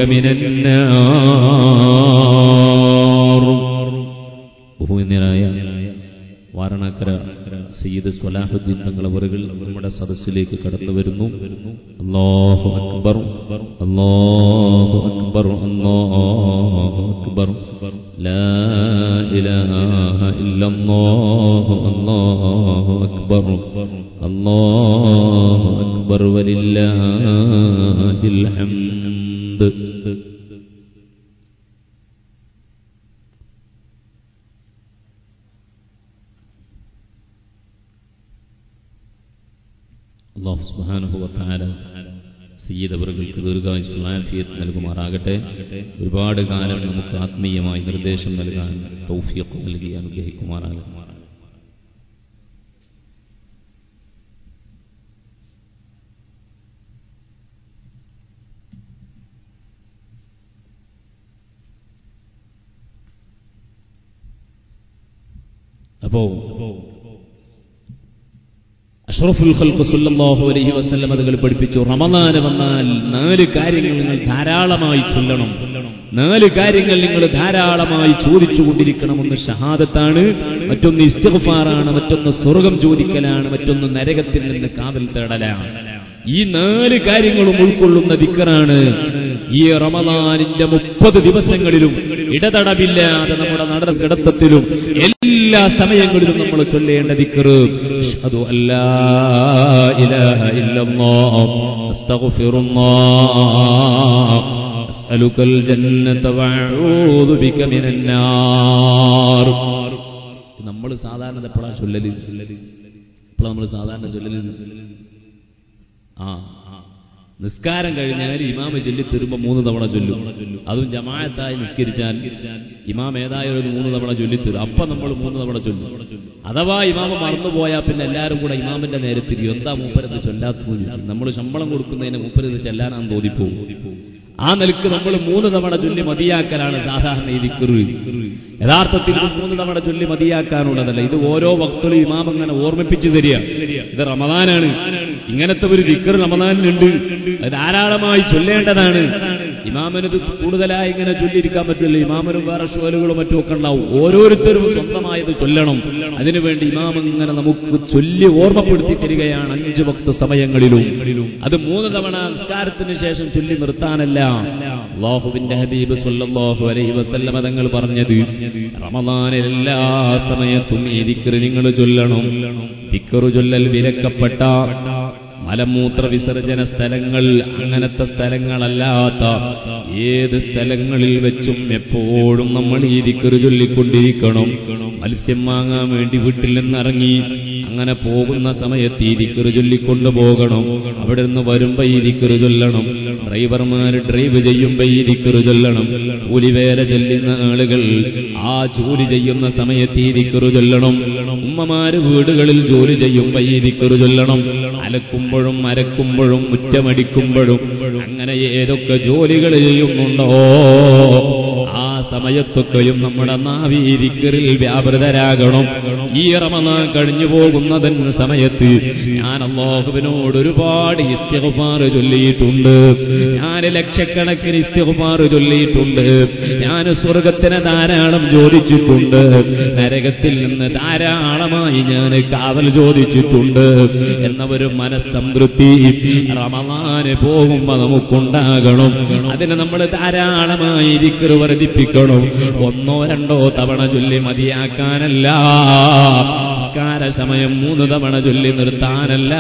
മിനന്നാർ. ബഹുമാന്യരായ വാരണാക്കര സയ്യിദ് സ്വലാഹുദ്ദീൻ തങ്ങൾ അവറുകൾ നമ്മുടെ സദസ്സിലേക്ക് കടന്നു വരുന്നു. അല്ലാഹു അക്ബർ, അല്ലാഹു അക്ബർ, അല്ലാഹു അക്ബർ, ലാ ഇലാഹ ഇല്ലല്ലാഹു, അല്ലാഹു അക്ബർ, അല്ലാഹു അക്ബർ വലില്ലാഹിൽ ഹംദ്. അല്ലാഹു സുബ്ഹാനഹു വ തആല സയ്യിദ് അവറുകൾക്ക് ദീർഘായുസ്സും ആഫിയത്ത് നൽകുമാറാകട്ടെ. ഒരുപാട് കാലം നമുക്ക് ആത്മീയമായി നിർദ്ദേശം നൽകാൻ തൗഫീഖ് നൽകി അനുഗ്രഹിക്കുമാറാകട്ടെ. അപ്പോ അഷ്റഫുൽ ഖൽഖ് സല്ലല്ലാഹു അലൈഹി വസല്ലം അതുകൾ പഠിപ്പിച്ചു, റമദാൻ വന്നാൽ 4 കാര്യങ്ങൾ നിങ്ങൾ ധാരാളമായി ചൊല്ലണം, 4 കാര്യങ്ങൾ നിങ്ങൾ ധാരാളമായി ചോദിച്ചുകൊണ്ടിരിക്കണമെന്ന്. ഷഹാദത്താണ്, മറ്റൊന്ന് ഇസ്തിഗ്ഫാറാണ്, മറ്റൊന്ന് സ്വർഗം ചോദിക്കലാണ്, മറ്റൊന്ന് നരകത്തിൽ നിന്ന് കാവൽ തേടലാണ്. ഈ 4 കാര്യങ്ങളും ഉൾക്കൊള്ളുന്ന ദിക്റാണ് ഈ റമദാനിന്റെ 30 ദിവസങ്ങളിലും ഇടതടവില്ലാതെ നമ്മുടെ നടക്കിടത്തത്തിലും എല്ലാ സമയങ്ങളിലും നമ്മൾ ചൊല്ലേണ്ട ദിക്റ്. അഷ്ഹദു അല്ലാ ഇലാഹ ഇല്ലല്ലാഹ് അസ്തഗ്ഫിറുല്ലാഹ് അസ്അലുകൽ ജന്നത വഅഊദു ബിക മിനൻ നാർ. നമ്മൾ സാധാരണ എപ്പോഴാണ് ചൊല്ലല്? നമ്മൾ സാധാരണ ചൊല്ലല് നിസ്കാരം കഴിഞ്ഞാൽ ഇമാമ ചൊല്ലി തീരുമ്പോ 3 തവണ ചൊല്ലും. അതും ജമാഅത്തായി നിസ്കരിച്ചാൽ ഇമാം ഏതായാലും 3 തവണ ചൊല്ലി തീരും. അപ്പൊ നമ്മൾ 3 തവണ ചൊല്ലും. അഥവാ ഇമാമ മറന്നുപോയാൽ പിന്നെ എല്ലാവരും കൂടെ ഇമാമിന്റെ നേരെ തിരിയും. എന്താ മൂപ്പരത് ചൊല്ലാത്തത്? നമ്മൾ ശമ്പളം കൊടുക്കുന്നതിന് മൂപ്പരത് ചെല്ലാനാന്ന് തോന്നിപ്പോവും. ആ നിലക്ക് നമ്മൾ 3 തവണ ചൊല്ലി മതിയാക്കലാണ് സാധാരണ ഈ ദിക്റ്. യഥാർത്ഥത്തിൽ 3 തവണ ചൊല്ലി മതിയാക്കാനുള്ളതല്ല. ഇത് ഓരോ വക്തിലും ഇമാം അങ്ങനെ ഓർമ്മിപ്പിച്ചു തരിക. ഇത് റമദാനാണ്, ഇങ്ങനത്തെ ഒരു ദിക്ർ റമദാനിലുണ്ട്, അത് ധാരാളമായി ചൊല്ലേണ്ടതാണ്. ഇമാമിനത് കൂടുതലായി ഇങ്ങനെ ചൊല്ലിയിരിക്കാൻ പറ്റില്ല. ഇമാമിനും വേറെ ഷോലുകളും മറ്റുമൊക്കെ ഉണ്ടാവും. ഓരോരുത്തരും സ്വന്തമായത് ചൊല്ലണം. അതിനുവേണ്ടി ഇമാം ഇങ്ങനെ നമുക്ക് ചൊല്ലി ഓർമ്മപ്പെടുത്തി തരികയാണ് 5 വക്ത് സമയങ്ങളിലും. അത് 3 തവണ നിസ്കാരത്തിന് ശേഷം ചൊല്ലി നിർത്താനല്ല. അല്ലാഹുവിന്റെ ഹബീബ് സല്ലല്ലാഹു അലൈഹി വസല്ലം തങ്ങൾ പറഞ്ഞത്, റമദാനിൽ എല്ലാ സമയത്തും ഈ ദിക്ർ നിങ്ങൾ ചൊല്ലണം. ദിക്ർ ചൊല്ലൽ വിലക്കപ്പെട്ട മലമൂത്ര വിസർജന സ്ഥലങ്ങൾ, അങ്ങനത്തെ സ്ഥലങ്ങളല്ലാത്ത ഏത് സ്ഥലങ്ങളിൽ വെച്ചും എപ്പോഴും നമ്മൾ ഈ ദിക്ർ ചൊല്ലിക്കൊണ്ടിരിക്കണം. മത്സ്യം വാങ്ങാൻ വേണ്ടി വീട്ടിൽ നിന്നിറങ്ങി അങ്ങനെ പോകുന്ന സമയത്ത് ഈ ദിക്ർ ചൊല്ലിക്കൊണ്ടു പോകണം. അവിടെ നിന്ന് വരുമ്പോ ഈ ദിക്ർ ചൊല്ലണം. ഡ്രൈവർമാർ ഡ്രൈവ് ചെയ്യുമ്പോ ഈ ദിക്ർ ചൊല്ലണം. കൂലിവേല ചെല്ലുന്ന ആളുകൾ ആ ജോലി ചെയ്യുന്ന സമയത്ത് ഈ ദിക്ർ ചൊല്ലണം. ഉമ്മമാര് വീടുകളിൽ ജോലി ചെയ്യുമ്പോ ഈ ദിക്ർ ചൊല്ലണം. അലക്കുമ്പോഴും അരക്കുമ്പോഴും മുറ്റമടിക്കുമ്പോഴും അങ്ങനെ ഏതൊക്കെ ജോലികൾ ചെയ്യുന്നുണ്ടോ ആ സമയത്തൊക്കെയും നമ്മുടെ നാവ് ഈ ദിക്റിൽ വ്യാപൃതരാകണം. ഈ റമദാൻ കഴിഞ്ഞു പോകുന്നതിന് സമയത്ത് ഞാൻ അല്ലാഹുവിനോട് ഒരുപാട് ഇസ്തിഗ്ഫാർ ചൊല്ലിയിട്ടുണ്ട്. ഞാൻ ലക്ഷക്കണക്കിന് ഇസ്തിഗ്ഫാർ ചൊല്ലിയിട്ടുണ്ട്. ഞാൻ സ്വർഗത്തിന് ധാരാളം ചോദിച്ചിട്ടുണ്ട്. നരകത്തിൽ നിന്ന് ധാരാളമായി ഞാൻ കാവൽ ചോദിച്ചിട്ടുണ്ട് എന്ന ഒരു മനസ്സംതൃപ്തി റമദാന് പോകുമ്പോ നമുക്കുണ്ടാകണം. അതിന് നമ്മൾ ധാരാളമായി ദിക്ർ വർദ്ധിപ്പിക്കണം. 1 or 2 തവണ ചൊല്ലി മതിയാക്കാനല്ല. നിസ്കാര സമയം 3 തവണ ചൊല്ലി നിർത്താനല്ല.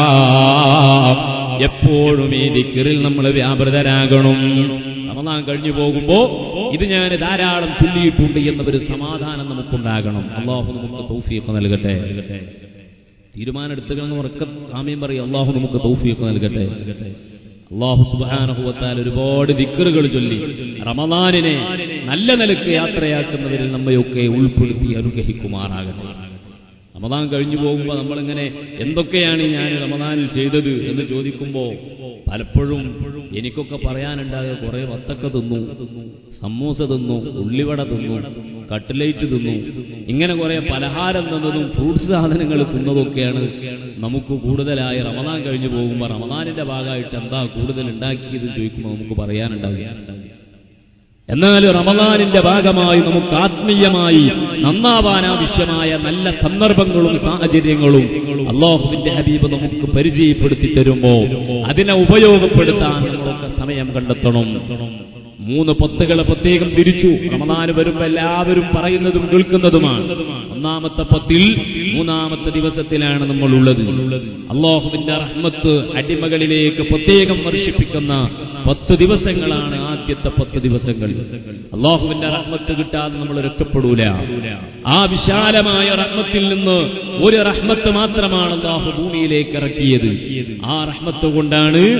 എപ്പോഴും ഈ ദിക്റിൽ നമ്മൾ വ്യാപൃതരാകണം. റമദാൻ കഴിഞ്ഞു പോകുമ്പോ ഇത് ഞാൻ ധാരാളം ചൊല്ലിയിട്ടുണ്ട് എന്നൊരു സമാധാനം നമുക്കുണ്ടാകണം. അല്ലാഹു നമുക്ക് തൗഫീഖ് നൽകട്ടെ. തീരുമാനമെടുത്തുകൾ ഉറക്ക ആമീൻ പറയും. അല്ലാഹു നമുക്ക് തൗഫീഖ് നൽകട്ടെ. അല്ലാഹു സുബ്ഹാനഹു വ തആല ഒരുപാട് ദിക്റുകൾ ചൊല്ലി റമദാനിനെ നല്ല നിലക്ക് യാത്രയാക്കുന്നവരിൽ നമ്മയൊക്കെ ഉൾപ്പെടുത്തി അനുഗ്രഹിക്കുമാറാകട്ടെ. റമദാൻ കഴിഞ്ഞു പോകുമ്പോൾ നമ്മളിങ്ങനെ എന്തൊക്കെയാണ് ഞാൻ റമദാനിൽ ചെയ്തത് എന്ന് ചോദിക്കുമ്പോൾ പലപ്പോഴും എനിക്കൊക്കെ പറയാനുണ്ടാകുക കുറെ വത്തക്ക തിന്നു, സമൂസ തിന്നു, ഉള്ളിവട തിന്നു, കട്ട്ലേറ്റ് തിന്നു, ഇങ്ങനെ കുറെ പലഹാരം തിന്നതും ഫ്രൂട്ട്സ് സാധനങ്ങൾ തിന്നതൊക്കെയാണ് നമുക്ക് കൂടുതലായി റമദാൻ കഴിഞ്ഞു പോകുമ്പോൾ റമദാനിന്റെ ഭാഗമായിട്ട് എന്താ കൂടുതൽ ഉണ്ടാക്കിയത് ചോദിക്കുമ്പോൾ നമുക്ക് പറയാനുണ്ടാകുക. എന്നാൽ റമദാനിന്റെ ഭാഗമായി നമുക്ക് ആത്മീയമായി നന്നാവാനാവശ്യമായ നല്ല സന്ദർഭങ്ങളും സാഹചര്യങ്ങളും അല്ലാഹുവിന്റെ ഹബീബ് നമുക്ക് പരിചയപ്പെടുത്തി തരുമ്പോ അതിനെ ഉപയോഗപ്പെടുത്താൻ നമ്മളൊക്കെ സമയം കണ്ടെത്തണം. 3 പത്തുകളെ പ്രത്യേകം തിരിച്ചു. റമദാൻ വരുമ്പോ എല്ലാവരും പറയുന്നതും കേൾക്കുന്നതുമാണ്. 1-ാമത്തെ പത്തിൽ 3-ാമത്തെ ദിവസത്തിലാണ് നമ്മളുള്ളത്. അല്ലാഹുവിന്റെ റഹ്മത്ത് അടിമകളിലേക്ക് പ്രത്യേകം വർഷിപ്പിക്കുന്ന 10 ദിവസങ്ങളാണ് ആദ്യത്തെ 10 ദിവസങ്ങൾ. അല്ലാഹുവിന്റെ റഹ്മത്ത് കിട്ടാതെ നമ്മൾ രക്ഷപ്പെടൂല. ആ വിശാലമായ റഹ്മത്തിൽ നിന്ന് ഒരു റഹ്മത്ത് മാത്രമാണ് അല്ലാഹു ഭൂമിയിലേക്ക് ഇറക്കിയത്. ആ റഹ്മത്ത് കൊണ്ടാണ്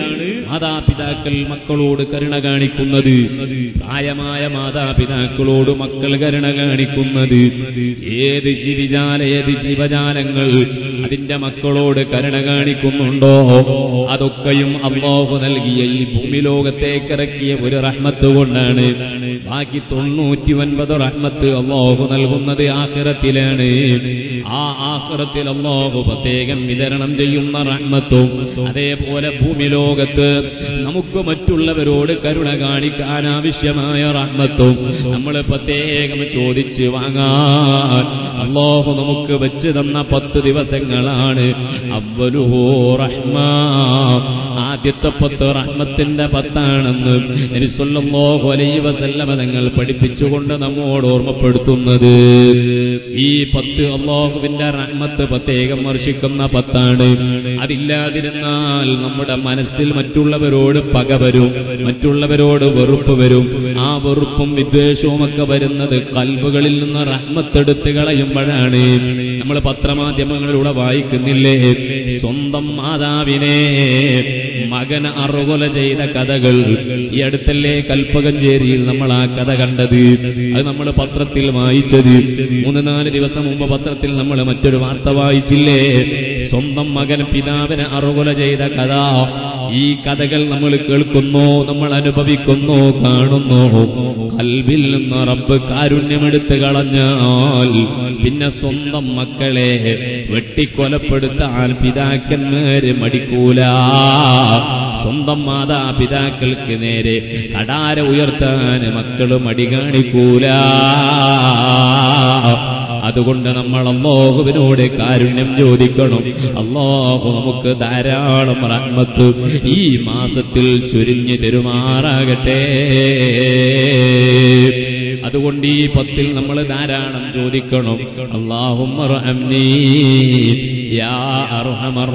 മാതാപിതാക്കൾ മക്കളോട് കരുണ കാണിക്കുന്നത്, പ്രായമായ മാതാപിതാക്കളോട് മക്കൾ കരുണ കാണിക്കുന്നത്, ഏത് ജീവജാലങ്ങൾ അതിന്റെ മക്കളോട് കരുണ കാണിക്കുന്നുണ്ടോ അതൊക്കെയും അല്ലാഹു നൽകിയ ഈ ഭൂമി ലോകത്തേക്ക് ഇറക്കിയ ഒരു റഹ്മത്ത് കൊണ്ടാണ്. ബാക്കി 99 റഹ്മത്ത് അല്ലാഹു നൽകുന്നത് ആഖിറത്തിലാണ്. ആ ആഖിറത്തിൽ അല്ലാഹു പ്രത്യേകം വിതരണം ചെയ്യുന്ന റഹ്മത്തും അതേപോലെ ഭൂമി ലോകത്ത് നമുക്ക് മറ്റുള്ളവരോട് കരുണ കാണിക്കാൻ ആവശ്യമായ റഹ്മത്തും നമ്മൾ പ്രത്യേകം ചോദിച്ച് വാങ്ങാൻ അല്ലാഹു നമുക്ക് വെച്ച് തന്ന 10 ദിവസങ്ങളാണ്. അവ്വലുഹു റഹ്മ, ആദ്യത്തെ 10 റഹ്മത്തിന്റെ 10ആണെന്ന് നബി സല്ലല്ലാഹു അലൈഹി വസല്ലം തങ്ങൾ പഠിപ്പിച്ചുകൊണ്ട് നമ്മോട് ഓർമ്മപ്പെടുത്തുന്നത്. ഈ 10 അല്ലാഹുവിന്റെ റഹ്മത്ത് പ്രത്യേകം വർഷിക്കുന്ന 10ആണ്. അതില്ലാതിരുന്നാൽ നമ്മുടെ മനസ്സിൽ മറ്റുള്ളവരോട് പക വരും, മറ്റുള്ളവരോട് വെറുപ്പ് വരും. ആ വെറുപ്പും വിദ്വേഷവും ഒക്കെ വരുന്നത് ഖൽബുകളിൽ നിന്ന് റഹ്മത്തെടുത്ത് കളയുമ്പോഴാണ്. നമ്മൾ പത്രമാധ്യമങ്ങളിലൂടെ വായിക്കുന്നില്ലേ, സ്വന്തം മാതാവിനെ മകൻ അറുകൊല ചെയ്ത കഥകൾ. ഈ അടുത്തല്ലേ കൽപ്പകഞ്ചേരിയിൽ നമ്മൾ ആ കഥ കണ്ടത്, അത് നമ്മൾ പത്രത്തിൽ വായിച്ചത്. 3-4 ദിവസം മുമ്പ് പത്രത്തിൽ നമ്മൾ മറ്റൊരു വാർത്ത വായിച്ചില്ലേ, സ്വന്തം മകൻ പിതാവിനെ അറുകൊല ചെയ്ത കഥ. ഈ കഥകൾ നമ്മൾ കേൾക്കുന്നു, നമ്മൾ അനുഭവിക്കുന്നു, കാണുന്നു. ഖൽബിൽ നിന്ന് റബ്ബ് കാരുണ്യമെടുത്ത് കളഞ്ഞാൽ പിന്നെ സ്വന്തം മക്കളെ വെട്ടിക്കൊലപ്പെടുത്താൻ പിതാക്കന്മാര് മടിക്കൂല. സ്വന്തം മാതാപിതാക്കൾക്ക് നേരെ കടാര ഉയർത്താൻ മക്കള് മടി കാണിക്കൂല. അതുകൊണ്ട് നമ്മൾ അല്ലാഹുവിനോട് കാരുണ്യം ചോദിക്കണം. അല്ലാഹു നമുക്ക് ധാരാളം റഹ്മത്ത് ഈ മാസത്തിൽ ചൊരിഞ്ഞു തരുമാറാകട്ടെ. അതുകൊണ്ട് ഈ 10ൽ നമ്മൾ ധാരാളം ചോദിക്കണം. അല്ലാഹുമ്മ റഹ്മനീ യാ അർഹമർ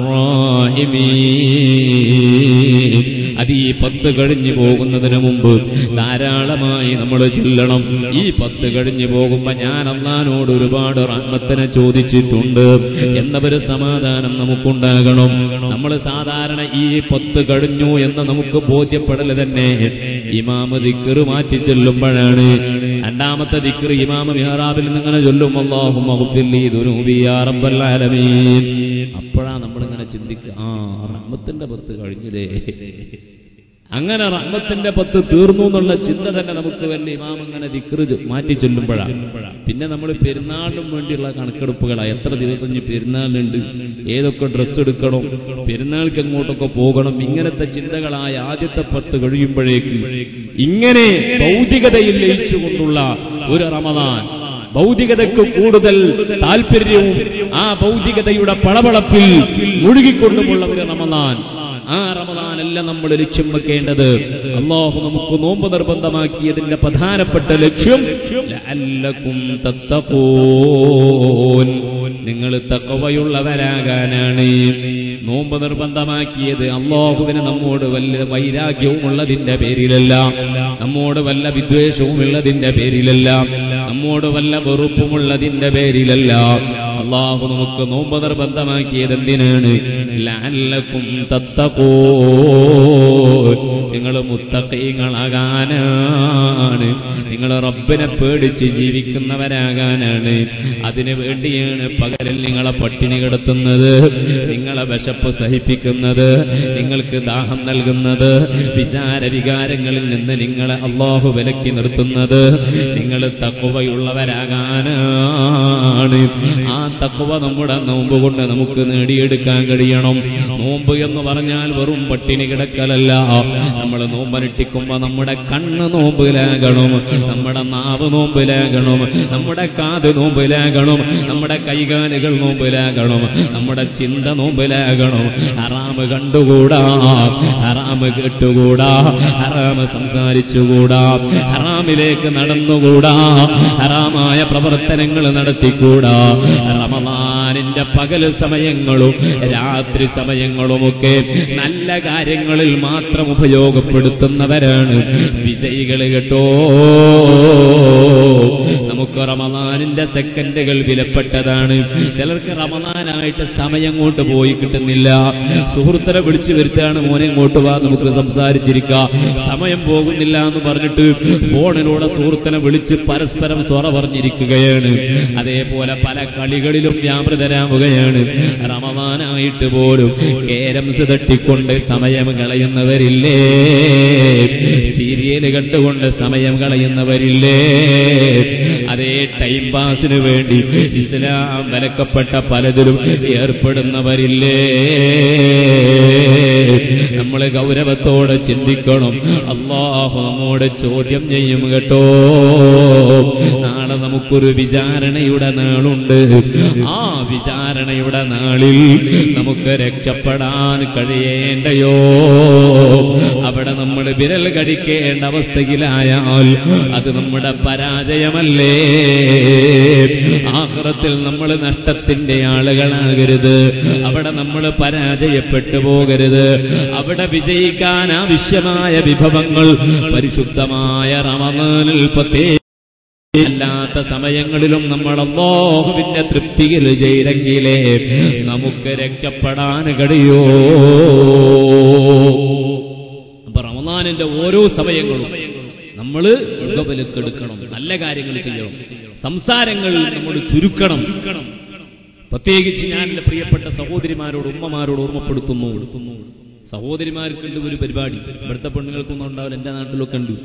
റഹീമീൻ. അത് ഈ 10 കഴിഞ്ഞു പോകുന്നതിന് മുമ്പ് ധാരാളമായി നമ്മൾ ചൊല്ലണം. ഈ 10 കഴിഞ്ഞു പോകുമ്പോ ഞാൻ അല്ലാഹുവോട് ഒരുപാട് റഹ്മത്തിനെ ചോദിച്ചിട്ടുണ്ട് എന്നൊരു സമാധാനം നമുക്കുണ്ടാകണം. നമ്മൾ സാധാരണ ഈ 10 കഴിഞ്ഞു എന്ന് നമുക്ക് ബോധ്യപ്പെടൽ തന്നെ ഇമാമ് ദിക്ർ മാറ്റി ചൊല്ലുമ്പോഴാണ്. രണ്ടാമത്തെ ദിക്ർ ഇമാമ് മിഹ്റാബിൽ നിന്നിങ്ങനെ ചൊല്ലും, അല്ലാഹുമ്മ ഗ്ഫിർ ലീ ദുനൂബി യാ റബ്ബൽ ആലമീൻ. അപ്പോഴാണ് നമ്മളിങ്ങനെ ചിന്തിക്കുക, റഹ്മത്തിന്റെ 10 കഴിഞ്ഞില്ലേ, അങ്ങനെ റഹ്മത്തിന്റെ 10 തീർന്നു എന്നുള്ള ചിന്ത തന്നെ നമുക്ക് വല്ല ഇമാം അങ്ങനെ ദിക്ർ മാറ്റി ചൊല്ലുമ്പോഴാണ്. പിന്നെ നമ്മൾ പെരുന്നാളിനും വേണ്ടിയുള്ള കണക്കെടുപ്പുകളാണ്. എത്ര ദിവസം ഇനി പെരുന്നാളിനുണ്ട്, ഏതൊക്കെ ഡ്രസ്സ് എടുക്കണം, പെരുന്നാൾക്ക് എങ്ങോട്ടൊക്കെ പോകണം, ഇങ്ങനത്തെ ചിന്തകളായ ആദ്യത്തെ 10 കഴിയുമ്പോഴേക്ക് ഇങ്ങനെ ഭൗതികതയിൽ ലയിച്ചുകൊണ്ടുള്ള ഒരു റമദാൻ, ഭൗതികതയ്ക്ക് കൂടുതൽ താല്പര്യവും ആ ഭൗതികതയുടെ പളപളപ്പിൽ മുഴുകിക്കൊണ്ടുമുള്ള ഒരു റമദാൻ. ആ റമദാനല്ല നമ്മൾ ലക്ഷ്യം വെക്കേണ്ടത്. അല്ലാഹു നമുക്ക് നോമ്പ് നിർബന്ധമാക്കിയതിന്റെ പ്രധാനപ്പെട്ട ലക്ഷ്യം ലഅല്ലകും തത്തഖൂൻ, നിങ്ങൾ തഖ്വയുള്ളവരാകാനാണ്. നോമ്പ് നിർബന്ധമാക്കിയത് അല്ലാഹുവിന് നമ്മോട് വല്ല വൈരാഗ്യവും ഉള്ളതിന്റെ പേരിലല്ല, നമ്മോട് വല്ല വിദ്വേഷവും ഉള്ളതിന്റെ പേരിലല്ല, നമ്മോട് വല്ല വെറുപ്പുമുള്ളതിന്റെ പേരിലല്ല. അല്ലാഹു നമുക്ക് നോമ്പ് നിർബന്ധമാക്കിയത് എന്തിനാണ്? ലഅല്ലകും തത്തഖൂൻ, നിങ്ങൾ മുത്തഖീങ്ങളാകാനാണ്, നിങ്ങൾ റബ്ബിനെ പേടിച്ച് ജീവിക്കുന്നവരാകാനാണ്. അതിനു വേണ്ടിയാണ് പകലിൽ നിങ്ങളെ പട്ടിണി കിടത്തുന്നത്, നിങ്ങളെ വിശപ്പ് സഹിപ്പിക്കുന്നത്, നിങ്ങൾക്ക് ദാഹം നൽകുന്നത്, വികാരങ്ങളിൽ നിന്ന് നിങ്ങളെ അല്ലാഹു വിലക്കി നിർത്തുന്നത്. നിങ്ങൾ തഖ്വയുള്ളവരാകാനാണ്. ആ തഖ്വ നമ്മുടെ നോമ്പ് കൊണ്ട് നമുക്ക് നേടിയെടുക്കാൻ കഴിയണം. നോമ്പ് എന്ന് പറഞ്ഞാൽ വെറും പട്ടിണി കിടക്കലല്ല. നമ്മൾ നോമ്പനുഷ്ഠിക്കുമ്പോ നമ്മുടെ കണ്ണ് നോമ്പിലാകണം, നമ്മുടെ നാവ് നോമ്പിലാകണം, നമ്മുടെ കാത് നോമ്പിലാകണം, നമ്മുടെ കൈകാലുകൾ നോമ്പിലാകണം, നമ്മുടെ ചിന്ത നോമ്പിലാകണം. ഹറാമ് കണ്ടുകൂടാ, ഹറാമ് കേട്ടുകൂടാ, ഹറാമ് സംസാരിച്ചുകൂടാ, ഹറാമിലേക്ക് നടന്നുകൂടാ, ഹറാമായ പ്രവർത്തനങ്ങൾ നടത്തിക്കൂടാ. റമദാനിന്റെ പകൽ സമയങ്ങളും രാത്രി സമയങ്ങളുമൊക്കെ നല്ല കാര്യങ്ങളിൽ മാത്രം ഉപയോഗപ്പെടുത്തുന്നവരാണ് വിജയികൾ കേട്ടോ. നമുക്ക് നമുക്ക് റമദാനിന്റെ സെക്കൻഡുകൾ വിലപ്പെട്ടതാണ്. ചിലർക്ക് റമദാനായിട്ട് സമയം അങ്ങോട്ട് പോയി കിട്ടുന്നില്ല. സുഹൃത്തിനെ വിളിച്ചു വരുത്താണ്, മോനെ ഇങ്ങോട്ട് വാ നമുക്ക് സംസാരിച്ചിരിക്കാം, സമയം പോകുന്നില്ല എന്ന് പറഞ്ഞിട്ട് ഫോണിലൂടെ സുഹൃത്തിനെ വിളിച്ച് പരസ്പരം സ്വറ പറഞ്ഞിരിക്കുകയാണ്. അതേപോലെ പല കളികളിലും വ്യാപൃതരാവുകയാണ്. റമദാനായിട്ട് പോലും കേരംസ് തട്ടിക്കൊണ്ട് സമയം കളയുന്നവരില്ലേ, സീരിയൽ കണ്ടുകൊണ്ട് സമയം കളയുന്നവരില്ലേ, അതേ ടൈം പാസിന് വേണ്ടി ഇസ്ലാം വിലക്കപ്പെട്ട പലതിലും ഏർപ്പെടുന്നവരില്ലേ. നമ്മൾ ഗൗരവത്തോടെ ചിന്തിക്കണം. അല്ലാഹു നമ്മോട് ചോദ്യം ചെയ്യും കേട്ടോ. നാളെ നമുക്കൊരു വിചാരണയുടെ നാളുണ്ട്. ആ വിചാരണയുടെ നാളിൽ നമുക്ക് രക്ഷപ്പെടാൻ കഴിയേണ്ടയോ? അവിടെ നമ്മൾ വിരൽ കടിക്കേണ്ട അവസ്ഥയിലായാൽ അത് നമ്മുടെ പരാജയമല്ലേ? ആഖിറത്തിൽ നമ്മൾ നഷ്ടത്തിന്റെ ആളുകളാകരുത്. അവിടെ നമ്മൾ പരാജയപ്പെട്ടു പോകരുത്. അവിടെ വിജയിക്കാൻ ആവശ്യമായ വിഭവങ്ങൾ പരിശുദ്ധമായ റമദാനിൽ അല്ലാത്ത സമയങ്ങളിലും നമ്മൾ അല്ലാഹുവിന്റെ തൃപ്തിയിൽ ചെയ്തെങ്കിലേ നമുക്ക് രക്ഷപ്പെടാൻ കഴിയോ. അപ്പൊ റമദാനിന്റെ ഓരോ സമയങ്ങളും നമ്മൾ മുഖവിലക്കെടുക്കണം, നല്ല കാര്യങ്ങൾ ചെയ്യണം, സംസാരങ്ങൾ നമ്മൾ ചുരുക്കണം. പ്രത്യേകിച്ച് ഞാൻ എന്റെ പ്രിയപ്പെട്ട സഹോദരിമാരോട് ഉമ്മമാരോട് ഓർമ്മപ്പെടുത്തുന്നു. സഹോദരിമാർക്കുണ്ട് ഒരു പരിപാടി, ഇവിടുത്തെ പെണ്ണുങ്ങൾക്കൊന്നും ഉണ്ടാവില്ല, എന്റെ നാട്ടിലൊക്കെ ഉണ്ട്.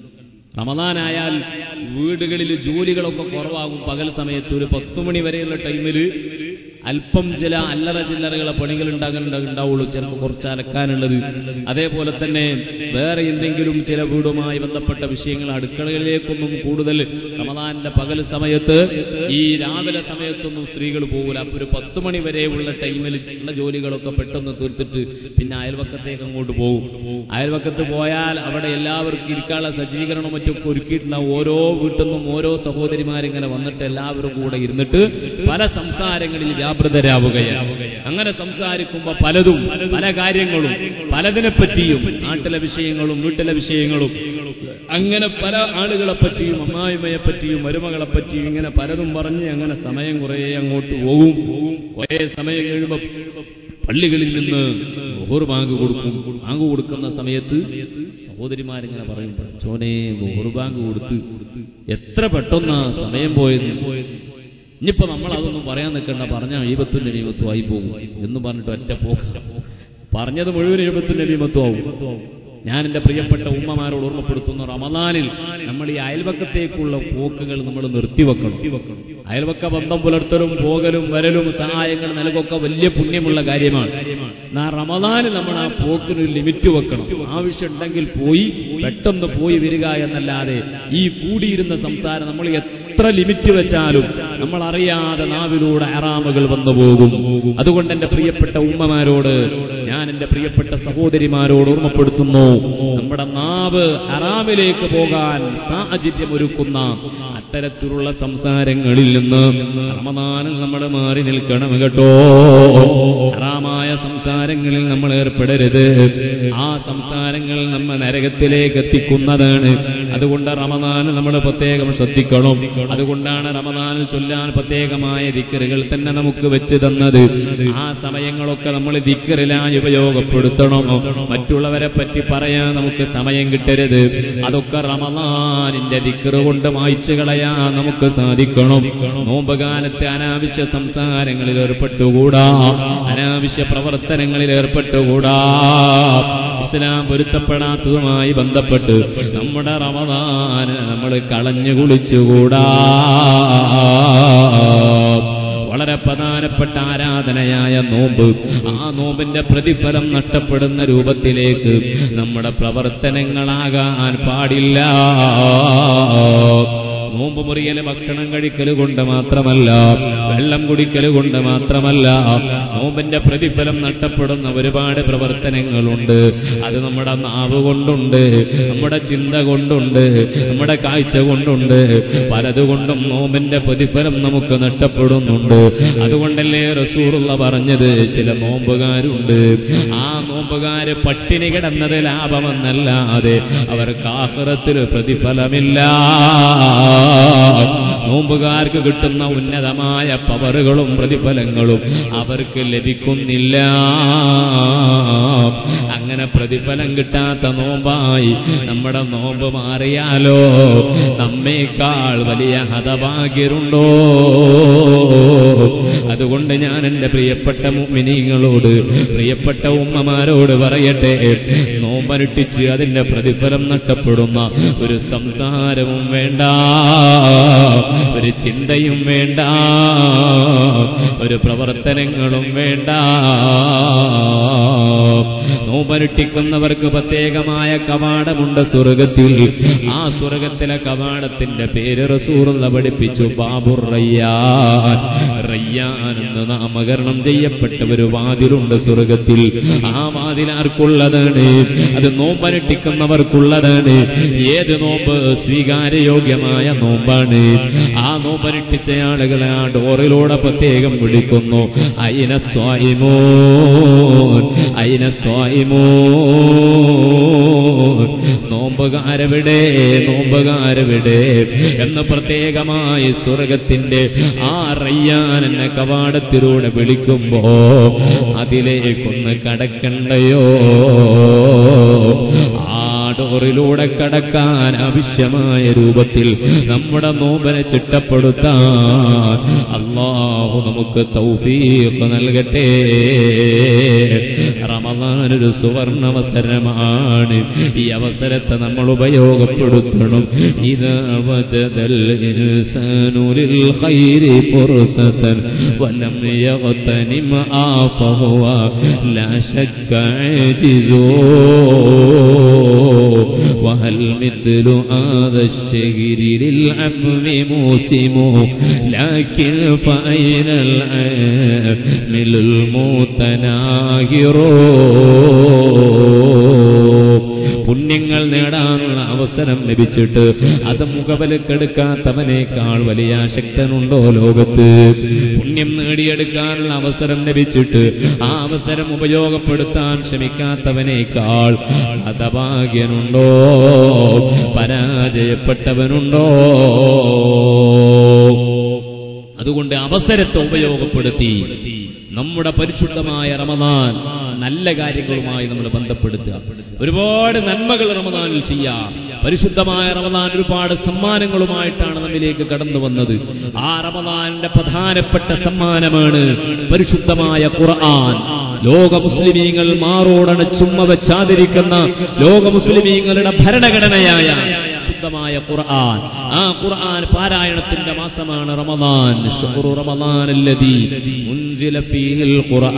റമദാനായാൽ വീടുകളിൽ ജോലികളൊക്കെ കുറവാകും. പകൽ സമയത്ത് ഒരു 10 മണി വരെയുള്ള ടൈമിൽ അല്പം ചില അല്ലറ ചില്ലറകളെ പണികൾ ഉണ്ടാവുള്ളൂ. ചിലപ്പോൾ കുറച്ച് അലക്കാനുള്ളത്, അതേപോലെ തന്നെ വേറെ എന്തെങ്കിലും ചില വീടുമായി ബന്ധപ്പെട്ട വിഷയങ്ങൾ, അടുക്കളകളിലേക്കൊന്നും കൂടുതൽ റമദാനിന്റെ പകൽ സമയത്ത് ഈ രാവിലെ സമയത്തൊന്നും സ്ത്രീകൾ പോകില്ല. അപ്പോൾ ഒരു 10 മണി വരെയുള്ള ടൈമിൽ ഉള്ള ജോലികളൊക്കെ പെട്ടെന്ന് തീർത്തിട്ട് പിന്നെ അയൽവക്കത്തേക്ക് അങ്ങോട്ട് പോകും. അയൽവക്കത്ത് പോയാൽ അവിടെ എല്ലാവർക്കും ഇരിക്കാനുള്ള സജ്ജീകരണം മറ്റൊക്കെ ഒരുക്കിയിട്ടുണ്ടാവും. ഓരോ വീട്ടിൽ നിന്നും ഓരോ സഹോദരിമാരിങ്ങനെ വന്നിട്ട് എല്ലാവരും കൂടെ ഇരുന്നിട്ട് പല സംസാരങ്ങളിൽ വ്യാപൃതരാവുകയാണ്. അങ്ങനെ സംസാരിക്കുമ്പോൾ പലതും പല കാര്യങ്ങളും പലതിനെപ്പറ്റിയും, നാട്ടിലെ വിഷയങ്ങളും വീട്ടിലെ വിഷയങ്ങളും, അങ്ങനെ പല ആളുകളെ പറ്റിയും അമ്മായിമ്മയെ പറ്റിയും മരുമകളെ പറ്റിയും ഇങ്ങനെ പലതും പറഞ്ഞ് അങ്ങനെ സമയം കുറേ അങ്ങോട്ട് പോകും. കുറേ സമയം കഴിയുമ്പോൾ പള്ളികളിൽ നിന്ന് ളുഹർ ബാങ്ക് കൊടുക്കും. ബാങ്ക് കൊടുക്കുന്ന സമയത്ത് സഹോദരിമാരിങ്ങനെ പറയും, ചോനെ ളുഹർ ബാങ്ക് കൊടുത്ത് എത്ര പെട്ടെന്നാ സമയം പോയത്. ഇനിയിപ്പോ നമ്മൾ അതൊന്നും പറയാൻ നിൽക്കണ്ട, പറഞ്ഞാൽ എഴുപത്തിന്റെ നിയമത്വം ആയി പോകും എന്ന് പറഞ്ഞിട്ട് ഒറ്റ പോക്ക്. പറഞ്ഞത് മുഴുവൻ എഴുപത്തിന്റെ നിയമത്വം ആവും. ഞാൻ എന്റെ പ്രിയപ്പെട്ട ഉമ്മമാരോട് ഓർമ്മപ്പെടുത്തുന്നു, റമദാനിൽ നമ്മൾ ഈ അയൽവക്കത്തേക്കുള്ള പോക്കുകൾ നമ്മൾ നിർത്തിവെക്കണം. അയൽവക്ക ബന്ധം പുലർത്തലും പോകലും വരലും സഹായങ്ങൾ നൽകൊക്കെ വലിയ പുണ്യമുള്ള കാര്യമാണ്. റമദാനിൽ നമ്മൾ ആ പോക്കിനൊരു ലിമിറ്റ് വെക്കണം. ആവശ്യമുണ്ടെങ്കിൽ പോയി പെട്ടെന്ന് പോയി വരിക എന്നല്ലാതെ ഈ കൂടിയിരുന്ന സംസാരം നമ്മൾ എത്ര ലിമിറ്റ് വെച്ചാലും നമ്മൾ അറിയാതെ നാവിലൂടെ ഹറാമുകൾ വന്നു പോകും. അതുകൊണ്ട് എന്റെ പ്രിയപ്പെട്ട ഉമ്മമാരോട്, ഞാൻ എന്റെ പ്രിയപ്പെട്ട സഹോദരിമാരോട് ഓർമ്മപ്പെടുത്തുന്നു, നമ്മുടെ നാവ് ഹറാമിലേക്ക് പോകാൻ സാഹചര്യം ഒരുക്കുന്ന അത്തരത്തിലുള്ള സംസാരങ്ങളിൽ നിന്ന് റമദാനിൽ നമ്മൾ മാറി നിൽക്കണം കേട്ടോ. ഹറാമായ സംസാരങ്ങളിൽ നമ്മൾ ഏർപ്പെടരുത്. ആ സംസാരങ്ങൾ നമ്മെ നരകത്തിലേക്ക് എത്തിക്കുന്നതാണ്. അതുകൊണ്ട് റമദാനിൽ നമ്മൾ പ്രത്യേകം ശ്രദ്ധിക്കണം. അതുകൊണ്ടാണ് റമദാനിൽ ചൊല്ലാൻ പ്രത്യേകമായ ദിക്റുകൾ തന്നെ നമുക്ക് വെച്ച് തന്നത്. ആ സമയങ്ങളൊക്കെ നമ്മൾ ദിക്റിലായി ഉപയോഗപ്പെടുത്തണം. മറ്റുള്ളവരെ പറ്റി പറയാൻ നമുക്ക് സമയം കിട്ടരുത്. അതൊക്കെ റമദാനിന്റെ ദിക്റ് കൊണ്ട് മായ്ച്ചു കളയാൻ നമുക്ക് സാധിക്കണം. നോമ്പ് കാലത്ത് അനാവശ്യ സംസാരങ്ങളിൽ ഏർപ്പെട്ടുകൂടാ, അനാവശ്യ പ്രവർത്തനങ്ങളിൽ ഏർപ്പെട്ടുകൂടാ. ഇസ്ലാം പൊരുത്തപ്പെടാത്തതുമായി ബന്ധപ്പെട്ട് നമ്മുടെ റമദാൻ നമ്മൾ കളഞ്ഞു കുളിച്ചുകൂടാ. വളരെ പ്രധാനപ്പെട്ട ആരാധനയായ നോമ്പ്, ആ നോമ്പിന്റെ പ്രതിഫലം നഷ്ടപ്പെടുന്ന രൂപത്തിലേക്ക് നമ്മുടെ പ്രവർത്തനങ്ങളാകാൻ പാടില്ല. നോമ്പ് മുറിയൽ ഭക്ഷണം കഴിക്കൽ കൊണ്ട് മാത്രമല്ല, വെള്ളം കുടിക്കൽ കൊണ്ട് മാത്രമല്ല, നോമ്പിന്റെ പ്രതിഫലം നഷ്ടപ്പെടുന്ന ഒരുപാട് പ്രവർത്തനങ്ങളുണ്ട്. അത് നമ്മുടെ നാവ് കൊണ്ടുണ്ട്, നമ്മുടെ ചിന്ത കൊണ്ടുണ്ട്, നമ്മുടെ കാഴ്ച കൊണ്ടുണ്ട്, പലതുകൊണ്ടും നോമ്പിന്റെ പ്രതിഫലം നമുക്ക് നഷ്ടപ്പെടുന്നുണ്ട്. അതുകൊണ്ടല്ലേ റസൂലുള്ള പറഞ്ഞത്, ചില നോമ്പുകാരുണ്ട്, ആ നോമ്പുകാര് പട്ടിണി കിടന്നത് ലാഭമെന്നല്ലാതെ അവർക്ക് ആഖിറത്തിൽ പ്രതിഫലമില്ല. നോമ്പുകാർക്ക് കിട്ടുന്ന ഉന്നതമായ പവറുകളും പ്രതിഫലങ്ങളും അവർക്ക് ലഭിക്കുന്നില്ല. അങ്ങനെ പ്രതിഫലം കിട്ടാത്ത നോമ്പായി നമ്മുടെ നോമ്പ് മാറിയാലോ നമ്മേക്കാൾ വലിയ ഹതഭാഗ്യരുണ്ടോ? അതുകൊണ്ട് ഞാൻ എന്റെ പ്രിയപ്പെട്ട മുഅ്മിനീങ്ങളോട്, പ്രിയപ്പെട്ട ഉമ്മമാരോട് പറയട്ടെ, നോമ്പനുഷ്ഠിച്ച് അതിന്റെ പ്രതിഫലം നഷ്ടപ്പെടുന്ന ഒരു സംസാരവും വേണ്ട, ഒരു ചിന്തയും വേണ്ട, ഒരു പ്രവർത്തനങ്ങളും വേണ്ട. നോമ്പനുഷ്ഠിക്കുന്നവർക്ക് പ്രത്യേകമായ കവാടമുണ്ട് സ്വർഗത്തിൽ. ആ സ്വർഗത്തിലെ കവാടത്തിന്റെ പേര് റസൂലുള്ളാഹി പഠിപ്പിച്ചു, ബാബുർ റയ്യാൻ. റയ്യാൻ എന്ന് നാമകരണം ചെയ്യപ്പെട്ട ഒരു വാതിലുണ്ട് സ്വർഗത്തിൽ. ആ വാതിൽ ആർക്കുള്ളതാണ്? അത് നോമ്പനുഷ്ഠിക്കുന്നവർക്കുള്ളതാണ്. ഏത് നോമ്പ്? സ്വീകാര്യയോഗ്യമായ നോമ്പാണ്. ആ നോമ്പനുഷ്ഠിച്ച ആളുകളെ ആ ഡോറിലൂടെ പ്രത്യേകം വിളിക്കുന്നു, അയിന സ്വായിമൂൻ, അയിന സ്വായിമൂൻ, നോമ്പുകാരെവിടെ, നോമ്പുകാരെവിടെ എന്ന് പ്രത്യേകമായി സ്വർഗത്തിന്റെ ആ റയ്യാൻ എന്ന കവാടത്തിലൂടെ വിളിക്കുമ്പോ അതിലേക്കൊന്ന് കടക്കണ്ടയോ? ആ ഡോറിലൂടെ കടക്കാൻ ആവശ്യമായ രൂപത്തിൽ നമ്മുടെ നോമ്പിനെ ചിട്ടപ്പെടുത്താൻ അല്ലാഹു നമുക്ക് തൗഫീഖ് നൽകട്ടെ. റമളാൻ ഒരു സുവർണാവസരമാണ്. ഈ അവസരത്തെ നമ്മൾ ഉപയോഗപ്പെടുത്തണം. ഇദാ വജദൽ ഇൻസാനു ലിൽ ഖൈരി ഫുർസതൻ വലം യഗ്തനിം ആഫഹുവ ലാ ശക്ക ആജിസു وهل مثل هذا الشهر للعفو موسم لكن فأين العامل المتناهر. പുണ്യങ്ങൾ നേടാനുള്ള അവസരം ലഭിച്ചിട്ട് അത് മുഖവിലക്കെടുക്കാത്തവനേക്കാൾ വലിയ ശക്തനുണ്ടോ ലോകത്ത്? പുണ്യം നേടിയെടുക്കാനുള്ള അവസരം ലഭിച്ചിട്ട് ആ അവസരം ഉപയോഗപ്പെടുത്താൻ ശ്രമിക്കാത്തവനേക്കാൾ ഹതഭാഗ്യനുണ്ടോ? പരാജയപ്പെട്ടവനുണ്ടോ? അതുകൊണ്ട് അവസരത്തെ ഉപയോഗപ്പെടുത്തി നമ്മുടെ പരിശുദ്ധമായ റമദാൻ നല്ല കാര്യങ്ങളുമായി നമ്മൾ ബന്ധപ്പെടുത്തുക. ഒരുപാട് നന്മകൾ റമദാനിൽ ചെയ്യാം. പരിശുദ്ധമായ റമദാൻ ഒരുപാട് സമ്മാനങ്ങളുമായിട്ടാണ് നമ്മിലേക്ക് കടന്നു വന്നത്. ആ റമദാനിന്റെ പ്രധാനപ്പെട്ട സമ്മാനമാണ് പരിശുദ്ധമായ ഖുർആൻ. ലോക മുസ്ലിമീങ്ങൾ മാറോടണ ചുമ്മ വെച്ചാതിരിക്കുന്ന ലോക മുസ്ലിമീങ്ങളുടെ ഭരണഘടനയായ പരിശുദ്ധമായ ഖുർആൻ. ആ ഖുർആൻ പാരായണത്തിന്റെ മാസമാണ് റമദാൻ. ശുഹ്റു റമദാനല്ലദീ ഉൻസില ഫീഹിൽ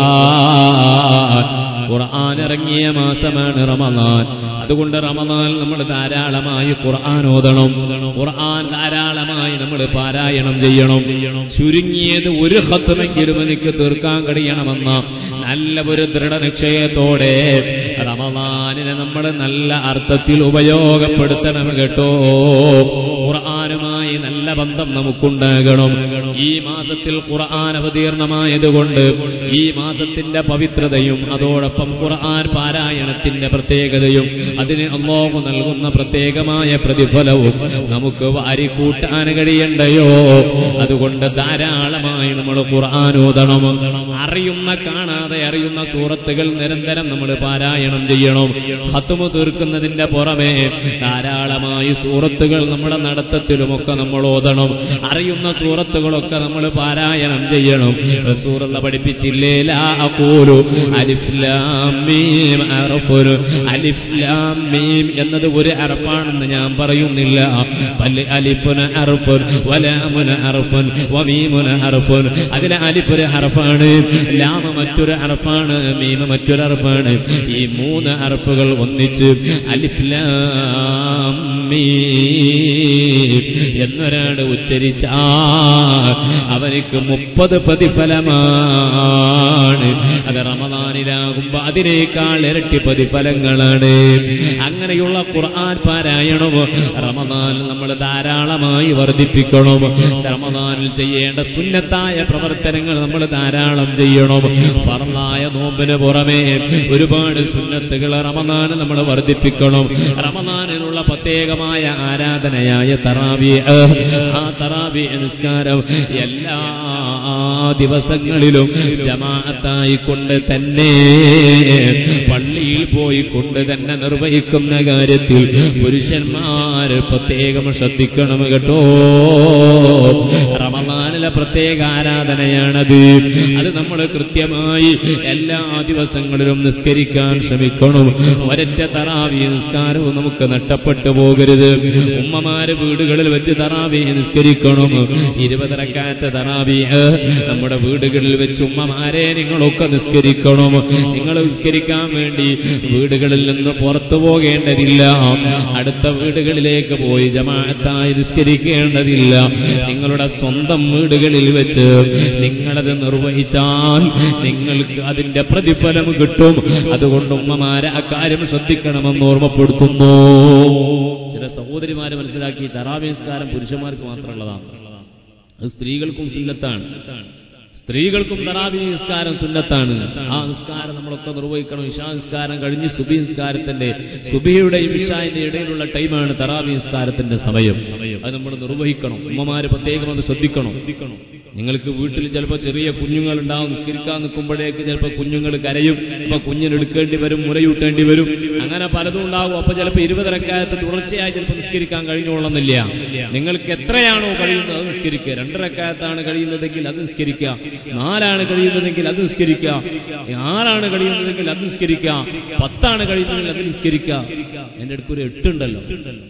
ഖുർആൻ. ഖുർആൻ ഇറങ്ങിയ മാസമാണ് റമദാൻ. അതുകൊണ്ട് റമദാൻ നമ്മൾ ധാരാളമായി ഖുർആൻ ഓതണം. ഖുർആൻ ധാരാളമായി നമ്മൾ പാരായണം ചെയ്യണം. ചുരുങ്ങിയത് ഒരു ഖത്മെങ്കിലും എനിക്ക് തീർക്കാൻ കഴിയണമെന്ന നല്ല ഒരു ദൃഢനിശ്ചയത്തോടെ റമദാനിനെ നമ്മൾ നല്ല അർത്ഥത്തിൽ ഉപയോഗപ്പെടുത്തണം കേട്ടോ. ഖുർആനുമായി നല്ല ബന്ധം നമുക്കുണ്ടാകണം. ഈ മാസത്തിൽ ഖുർആൻ അവതീർണമായതുകൊണ്ട് ഈ മാസത്തിന്റെ പവിത്രതയും അതോടൊപ്പം ഖുർആൻ പാരായണത്തിന്റെ പ്രത്യേകതയും അതിന് അല്ലാഹു നൽകുന്ന പ്രത്യേകമായ പ്രതിഫലവും നമുക്ക് വാരിക്കൂട്ടാൻ കഴിയണ്ടയോ? അതുകൊണ്ട് ധാരാളമായി നമ്മൾ ഖുർആൻ ഓതണം. അറിയുന്ന കാണാതെ അറിയുന്ന സൂറത്തുകൾ നിരന്തരം നമ്മൾ പാരായണം ചെയ്യണം. ഖത്മ് തീർക്കുന്നതിന്റെ പുറമെ ധാരാളമായി സൂറത്തുകൾ നമ്മുടെ നടത്തത്തിലുമൊക്കെ നമ്മൾ ഓതണം. അറിയുന്ന സൂറത്തുകളൊക്കെ നമ്മൾ പാരായണം ചെയ്യണം. റസൂലുള്ളാഹി പഠിപ്പിച്ചില്ലേ, ലാ അഖൂലു അലിഫ് ലാം മീം ഹർഫുൻ. അലിഫ് ലാം മീം എന്നത് ഒരു ഹർഫാണെന്ന് ഞാൻ പറയുന്നില്ല. ബൽ അലിഫുൻ ഹർഫുൻ വലാമുൻ ഹർഫുൻ വമീമുൻ ഹർഫുൻ. അതിലെ അലിഫ് ഒരു ഹർഫാണ്, ലാം മറ്റൊരു ഹർഫാണ്, മീം മറ്റൊരു ഹർഫാണ്. ഈ മൂന്ന് ഹർഫുകൾ ഒന്നിച്ച് അലിഫ് ലാം മീം എന്നൊരാൾ ഉച്ചരിച്ചാൽ അവനിക്ക് 30 പ്രതിഫലമാണ്. അത് റമദാനിലാകുമ്പോ അതിനേക്കാൾ ഇരട്ടി പ്രതിഫലങ്ങളാണ്. അങ്ങനെയുള്ള ഖുർആൻ പാരായണം റമദാനിൽ നമ്മൾ ധാരാളമായി വർദ്ധിപ്പിക്കണം. റമദാനിൽ ചെയ്യേണ്ട സുന്നത്തായ പ്രവർത്തനങ്ങൾ നമ്മൾ ധാരാളം ചെയ്യണം. ഫർളായ നോമ്പിന് പുറമേ ഒരുപാട് സുന്നത്തുകൾ റമദാൻ നമ്മൾ വർദ്ധിപ്പിക്കണം. റമദാനിനുള്ള പ്രത്യേകമായ ആരാധനയായ തറാവീഹ്, ആ തറാവീഹ് നിസ്കാരം എല്ലാ ദിവസങ്ങളിലും ജമാഅത്തായിക്കൊണ്ട് തന്നെ പള്ളിയിൽ പോയിക്കൊണ്ട് തന്നെ നിർവഹിക്കുന്ന കാര്യത്തിൽ പുരുഷന്മാർ പ്രത്യേകം ശ്രദ്ധിക്കണം കേട്ടോ. റമദാനിലെ പ്രത്യേക ആരാധനയാണത്. അത് നമ്മൾ കൃത്യമായി എല്ലാ ദിവസങ്ങളിലും നിസ്കരിക്കാൻ ശ്രമിക്കണം. ഒരൊറ്റ തറാവീഹ് നിസ്കാരവും നമുക്ക് നഷ്ടപ്പെട്ടു പോകരുത്. ഉമ്മമാര് വീടുകളിൽ വെച്ച് തറാവീഹ് നിസ്കരിക്കണം. 20 റക്അത്ത് തറാവീഹ് നമ്മുടെ വീടുകളിൽ വെച്ച് ഉമ്മമാരെ നിങ്ങളൊക്കെ നിസ്കരിക്കണം. നിങ്ങൾ നിസ്കരിക്കാൻ വേണ്ടി വീടുകളിൽ നിന്ന് പുറത്തു പോകേണ്ടതില്ല. അടുത്ത വീടുകളിലേക്ക് പോയി ജമാഅത്തായി നിസ്കരിക്കേണ്ടതില്ല. നിങ്ങളുടെ സ്വന്തം വീടുകളിൽ വെച്ച് നിങ്ങളത് നിർവഹിച്ചാൽ നിങ്ങൾക്ക് അതിന്റെ പ്രതിഫലം കിട്ടും. അതുകൊണ്ട് ഉമ്മമാരെ അക്കാര്യം ശ്രദ്ധിക്കണമെന്ന് ഓർമ്മപ്പെടുത്തുന്നു. ചില സഹോദരിമാരെ മനസ്സിലാക്കി തറാവീഹ് നിസ്കാരം പുരുഷന്മാർക്ക് മാത്രമുള്ളതാണ്. അത് സ്ത്രീകൾക്കും സുന്നത്താണ്. സ്ത്രീകൾക്കും തറാവീഹ് നിസ്കാരം സുന്നത്താണ്. ആ നിസ്കാരം നമ്മളൊക്കെ നിർവഹിക്കണം. ഇശാ നിസ്കാരം കഴിഞ്ഞ് സുബഹി നിസ്കാരത്തിന്റെ, സുബഹിയുടെയും ഇശാന്റെ ഇടയിലുള്ള ടൈമാണ് തറാവീഹ് നിസ്കാരത്തിന്റെ സമയം. അത് നമ്മൾ നിർവഹിക്കണം. ഉമ്മമാര് പ്രത്യേകം അത് ശ്രദ്ധിക്കണം. നിങ്ങൾക്ക് വീട്ടിൽ ചിലപ്പോൾ ചെറിയ കുഞ്ഞുങ്ങൾ ഉണ്ടാവും. നിസ്കരിക്കാൻ നിൽക്കുമ്പോഴേക്ക് ചിലപ്പോൾ കുഞ്ഞുങ്ങൾ കരയും. അപ്പൊ കുഞ്ഞിനെടുക്കേണ്ടി വരും, മുലയൂട്ടേണ്ടി വരും, അങ്ങനെ പലതും ഉണ്ടാവും. അപ്പൊ ചിലപ്പോൾ 20 റക്അത്ത് തുടർച്ചയായി ചിലപ്പോൾ നിസ്കരിക്കാൻ കഴിഞ്ഞോളന്നില്ല. നിങ്ങൾക്ക് എത്രയാണോ കഴിയുന്നത് അത് നിസ്കരിക്കുക. 2 റക്അത്താണ് കഴിയുന്നതെങ്കിൽ അത് നിസ്കരിക്കുക. 4 കഴിയുന്നതെങ്കിൽ അത് നിസ്കരിക്കുക. 6 കഴിയുന്നതെങ്കിൽ അത് നിസ്കരിക്കുക. 10 കഴിയുന്നതെങ്കിൽ അത് നിസ്കരിക്കുക. എന്റെ അടുത്ത് ഒരു 8 ഉണ്ടല്ലോ.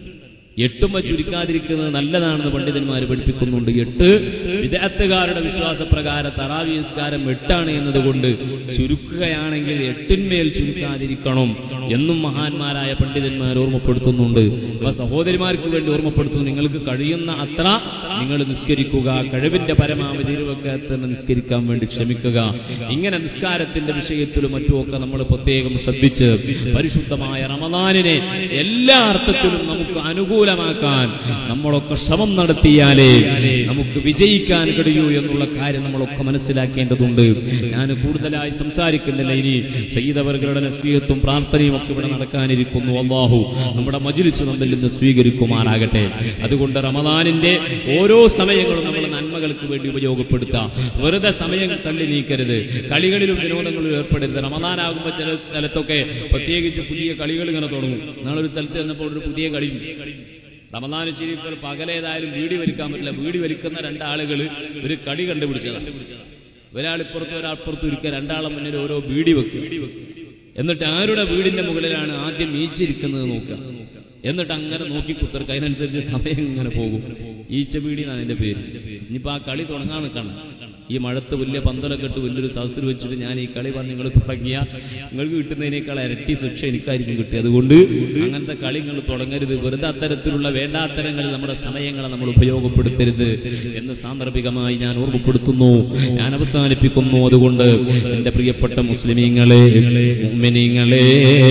8 ചുരുക്കാതിരിക്കുന്നത് നല്ലതാണെന്ന് പണ്ഡിതന്മാർ പഠിപ്പിക്കുന്നുണ്ട്. 8 വിദഅത്തുകാരുടെ വിശ്വാസപ്രകാരം തറാവീഹ് നിസ്കാരം 8 എന്നതുകൊണ്ട് ചുരുക്കുകയാണെങ്കിൽ 8 ചുരുക്കാതിരിക്കണം എന്നും മഹാന്മാരായ പണ്ഡിതന്മാർ ഓർമ്മപ്പെടുത്തുന്നുണ്ട്. അപ്പൊ സഹോദരിമാർക്ക് വേണ്ടി ഓർമ്മപ്പെടുത്തുന്നു, നിങ്ങൾക്ക് കഴിയുന്ന അത്ര നിങ്ങൾ നിസ്കരിക്കുക. കഴിവിന്റെ പരമാവധി 20 റക്അത്ത് നിസ്കരിക്കാൻ വേണ്ടി ശ്രമിക്കുക. ഇങ്ങനെ നിസ്കാരത്തിന്റെ വിഷയത്തിലും മറ്റുമൊക്കെ നമ്മൾ പ്രത്യേകം ശ്രദ്ധിച്ച് പരിശുദ്ധമായ റമദാനിനെ എല്ലാ അർത്ഥത്തിലും നമുക്ക് അനുകൂലമാക്കാൻ നമ്മളൊക്കെ ശ്രമം നടത്തിയാലേ നമുക്ക് വിജയിക്കാൻ കഴിയൂ എന്നുള്ള കാര്യം നമ്മളൊക്കെ മനസ്സിലാക്കേണ്ടതുണ്ട്. ഞാൻ കൂടുതലായി സംസാരിക്കുന്നില്ല. ഇനി സയ്യിദവറുകളുടെ നസീഹത്തും പ്രാർത്ഥനയും ഒക്കെ ഇവിടെ നടക്കാനിരിക്കുന്നു. അല്ലാഹു നമ്മുടെ മജ്‌ലിസ് നമ്മിൽ നിന്ന് സ്വീകരിക്കുമാറാകട്ടെ. അതുകൊണ്ട് റമദാനിന്റെ ഓരോ സമയങ്ങളും നമ്മൾ നന്മകൾക്ക് വേണ്ടി ഉപയോഗപ്പെടുത്താം. വെറുതെ സമയം തള്ളി നീക്കരുത്. കളികളിലും വിനോദങ്ങളിലും ഏർപ്പെടരുത്. റമദാനാകുമ്പോൾ ചില സ്ഥലത്തൊക്കെ പ്രത്യേകിച്ച് പുതിയ കളികൾ ഇങ്ങനെ തുടങ്ങും. നാളൊരു സ്ഥലത്ത് ചെന്നപ്പോൾ ഒരു പുതിയ കളി, റമദാൻ ശരീഫിൽ പകലേതായാലും വീടി വലിക്കാൻ പറ്റില്ല. വീടി വലിക്കുന്ന 2 ആളുകൾ ഒരു കളി കണ്ടുപിടിച്ചതാണ്. ഒരാളിപ്പുറത്തും ഒരാൾപ്പുറത്തും ഇരിക്കുക, 2 ആളെ മുന്നിൽ ഓരോ വീടി വെക്കുക. എന്നിട്ട് ആരുടെ വീടിന്റെ മുകളിലാണ് ആദ്യം ഈച്ചിരിക്കുന്നത് നോക്കുക. എന്നിട്ട് അങ്ങനെ നോക്കി കുത്തിർക്ക്. അതിനനുസരിച്ച് സമയം ഇങ്ങനെ പോകും. ഈച്ച വീടി എന്നാണ് അതിന്റെ പേര്. ഇനിയിപ്പോൾ ആ കളി തുടങ്ങാൻ നിൽക്കണം. ഈ മഴത്ത് വലിയ പന്തലൊക്കെ ഇട്ട് വലിയൊരു സദസ്സിൽ വെച്ചിട്ട് ഞാൻ ഈ കളി പറഞ്ഞ് നിങ്ങൾ തുടങ്ങിയ നിങ്ങൾക്ക് കിട്ടുന്നതിനേക്കാൾ ഇരട്ടി ശിക്ഷ എനിക്കായിരിക്കും കിട്ടുക. അതുകൊണ്ട് അങ്ങനത്തെ കളി നിങ്ങൾ തുടങ്ങരുത്. വെറുതെ അത്തരത്തിലുള്ള വേണ്ടാത്തരങ്ങളിൽ നമ്മുടെ സമയങ്ങളെ നമ്മൾ ഉപയോഗപ്പെടുത്തരുത് എന്ന് സാന്ദർഭികമായി ഞാൻ ഓർമ്മപ്പെടുത്തുന്നു. ഞാൻ അവസാനിപ്പിക്കുന്നു. അതുകൊണ്ട് എന്റെ പ്രിയപ്പെട്ട മുസ്ലിമീങ്ങളെ, മുഅ്മിനീങ്ങളെ,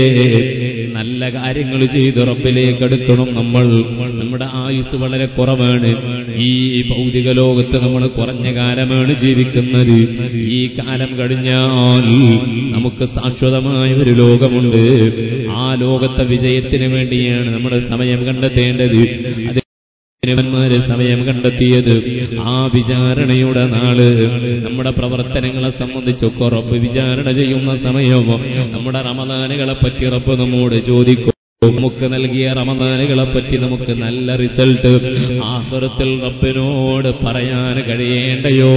നല്ല കാര്യങ്ങൾ ചെയ്ത് റബ്ബിലേക്ക് അടുക്കണം. നമ്മുടെ ആയുസ് വളരെ കുറവാണ്. ഈ ഭൗതിക ലോകത്ത് നമ്മൾ കുറഞ്ഞ കാലമാണ് ജീവിക്കുന്നത്. ഈ കാലം കഴിഞ്ഞാൽ നമുക്ക് ശാശ്വതമായ ഒരു ലോകമുണ്ട്. ആ ലോകത്തെ വിജയത്തിന് വേണ്ടിയാണ് നമ്മുടെ സമയം കണ്ടെത്തേണ്ടത്. സമയം കണ്ടെത്തിയത് ആ വിചാരണയുടെ നാള് നമ്മുടെ പ്രവർത്തനങ്ങളെ സംബന്ധിച്ചൊക്കെ റബ്ബ് വിചാരണ ചെയ്യുന്ന സമയമോ നമ്മുടെ റമദാനുകളെ പറ്റി റബ്ബ് നമ്മോട് ചോദിക്കും. നമുക്ക് നൽകിയ റമദാനുകളെ പറ്റി നമുക്ക് നല്ല റിസൾട്ട് ആഖിറത്തിൽ റബ്ബിനോട് പറയാൻ കഴിയേണ്ടയോ?